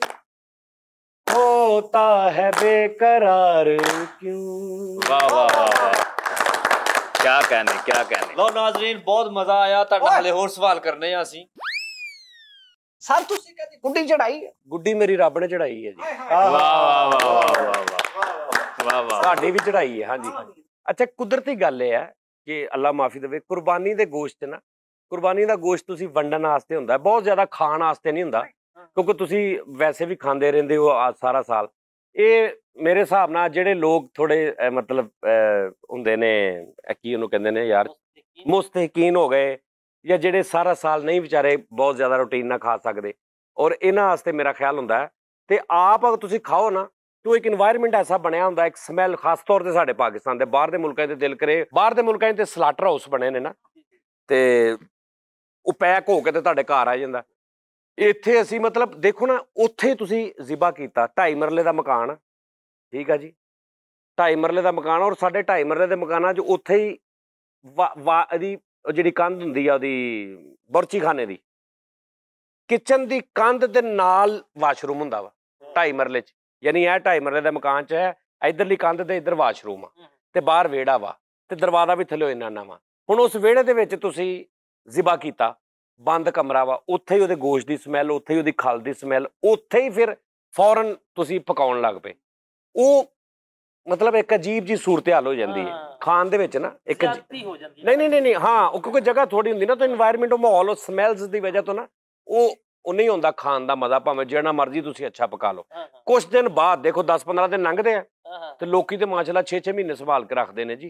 होता है बेकरार क्यों।
वाह वाह वाह वाह क्या कहने क्या कहने।
ਲਓ ਨਾਜ਼ਰੀਨ ਬਹੁਤ ਮਜ਼ਾ ਆਇਆ। ਤੁਹਾਡਾ ਹਲੇ ਹੋਰ ਸਵਾਲ ਕਰਨੇ ਆ ਅਸੀਂ।
ਸਰ ਤੁਸੀਂ ਕਦੀ ਗੁੱਡੀ ਚੜਾਈ ਹੈ?
ਗੁੱਡੀ ਮੇਰੀ ਰੱਬ ਨੇ ਚੜਾਈ ਹੈ ਜੀ।
वाह वाह वाह वाह वाह वाह वाह।
ਤੁਹਾਡੀ ਵੀ ਚੜਾਈ ਹੈ। ਹਾਂਜੀ ਅੱਛਾ ਕੁਦਰਤੀ ਗੱਲ ਇਹ ਹੈ ਕਿ ਅੱਲਾ ਮਾਫੀ ਦੇਵੇ, ਕੁਰਬਾਨੀ ਦੇ ਗੋਸ਼ਤ ਨਾ, ਕੁਰਬਾਨੀ ਦਾ ਗੋਸ਼ਤ ਤੁਸੀਂ ਵੰਡਣ ਵਾਸਤੇ ਹੁੰਦਾ, ਬਹੁਤ ਜ਼ਿਆਦਾ ਖਾਣ ਵਾਸਤੇ ਨਹੀਂ ਹੁੰਦਾ, ਕਿਉਂਕਿ ਤੁਸੀਂ ਵੈਸੇ ਵੀ ਖਾਂਦੇ ਰਹਿੰਦੇ ਹੋ ਸਾਰਾ ਸਾਲ। ਇਹ ਮੇਰੇ ਹਿਸਾਬ ਨਾਲ ਜਿਹੜੇ ਲੋਕ ਥੋੜੇ ਮਤਲਬ ਹੁੰਦੇ ਨੇ, ਕੀ ਉਹਨੂੰ ਕਹਿੰਦੇ ਨੇ ਯਾਰ, ਮੁਸਤਹਿਕੀਨ ਹੋ ਗਏ, ਜਾਂ ਜਿਹੜੇ ਸਾਰਾ ਸਾਲ ਨਹੀਂ ਵਿਚਾਰੇ ਬਹੁਤ ਜ਼ਿਆਦਾ ਰੂਟੀਨ ਨਾਲ ਖਾ ਸਕਦੇ, ਔਰ ਇਹਨਾਂ ਵਾਸਤੇ ਮੇਰਾ ਖਿਆਲ ਹੁੰਦਾ ਹੈ। ਤੇ ਆਪ ਅਗਰ ਤੁਸੀਂ ਖਾਓ ਨਾ तो एक इन्वायरमेंट ऐसा बनया होंदा, एक स्मैल खास तौर ते साडे पाकिस्तान दे, बाहर दे मुल्कां दे दिल करे, बाहर दे मुल्कां ते स्लाटर हाउस बने ने ना, ते ਉਹ ਪੈਕ ਹੋ ਕੇ ਤੇ ਤੁਹਾਡੇ ਘਰ ਆ ਜਾਂਦਾ। ਇੱਥੇ ਅਸੀਂ ਮਤਲਬ ਦੇਖੋ ਨਾ, ਉੱਥੇ ਤੁਸੀਂ ਜ਼ਿਬਾ ਕੀਤਾ 2.5 ਮਰਲੇ ਦਾ ਮਕਾਨ, ਠੀਕ ਆ ਜੀ, 2.5 ਮਰਲੇ ਦਾ ਮਕਾਨ, ਔਰ ਸਾਡੇ 2.5 ਮਰਲੇ ਦੇ ਮਕਾਨਾਂ 'ਚ ਉੱਥੇ ਹੀ ਇਹਦੀ ਜਿਹੜੀ ਕੰਧ ਹੁੰਦੀ ਆ ਉਹਦੀ ਬੁਰਚੀ ਖਾਨੇ ਦੀ, किचन की कंध दे नाल वाशरूम हुंदा वा 2.5 मरले च, यानी यह 2.5 मरले का मकान च है, इधरली कंध ते इधर वाशरूम आ ते बाहर वेड़ा वा ते दरवाजा भी थल्ले इन्ना वा। हुण उस वेड़े दे विच तुसीं ज़िबा कीता, बंद कमरा वा, उत्थे ही उहदे गोश्त दी स्मैल, उत्थे ही उहदी खल दी स्मैल, उत्थे ही फिर फौरन तुसीं पकाउण लग पे। ਉਹ मतलब एक अजीब जी सूरत हाल हो जाती है खान दे विच ना, एक नहीं हाँ, क्योंकि जगह थोड़ी होंदी ना, तो इन्वायरमेंट माहौल स्मैल्स की वजह तो ना वो नहीं होंदा खान दा मजा, भावें जिन्ना मर्जी तुसीं अच्छा पका लो। कुछ दिन बाद देखो 10-15 दिन लंघदे आ ते लोकी ते माशाअल्लाह 6-6 महीने संभाल के रखते ने जी।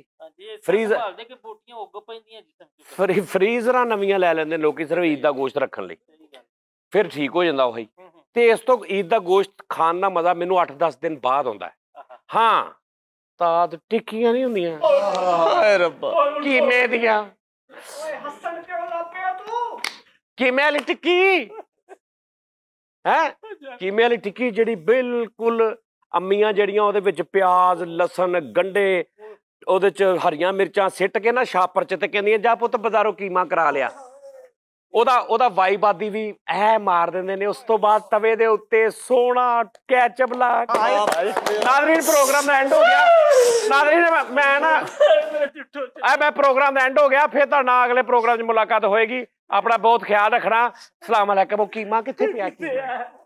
फ्रीजरां नवीं लै लैंदे लोकी सिर्फ ईद दा गोश्त रखण लई, फिर ठीक हो जांदा ओही। ते इस तो ईद दा गोश्त खान दा मजा मैनूं 8-10 दिन बाद आउंदा है। हाँ ताद टिक्कियां नहीं हुंदियां, हाय रब्बा कीमे दियां,
हसन क्यों लग पिया तू?
कीमे वाली टिक्की है, कीमे वाली टिक्की जिहड़ी बिल्कुल अम्मियां जिहड़ियां ओहदे विच प्याज लसन गंढे ओहदे च हरियां मिर्चां सिट के ना छापर च ते कहंदियां जा पुत्त बाजारों कीमा करा लिया, ओहदा वाइब आदि भी ऐ मार दिंदे ने। उस तो बाद तवे दे उत्ते सोना कैचअप ला नाज़रीन प्रोग्राम दा एंड हो गया। नाज़रीन मैं प्रोग्राम दा एंड हो गया, फिर तुहाडे नाल अगले प्रोग्राम च मुलाकात होएगी। अपना बहुत ख्याल रखना। सलाम अलैकुम। कीमा कित्थे पिया?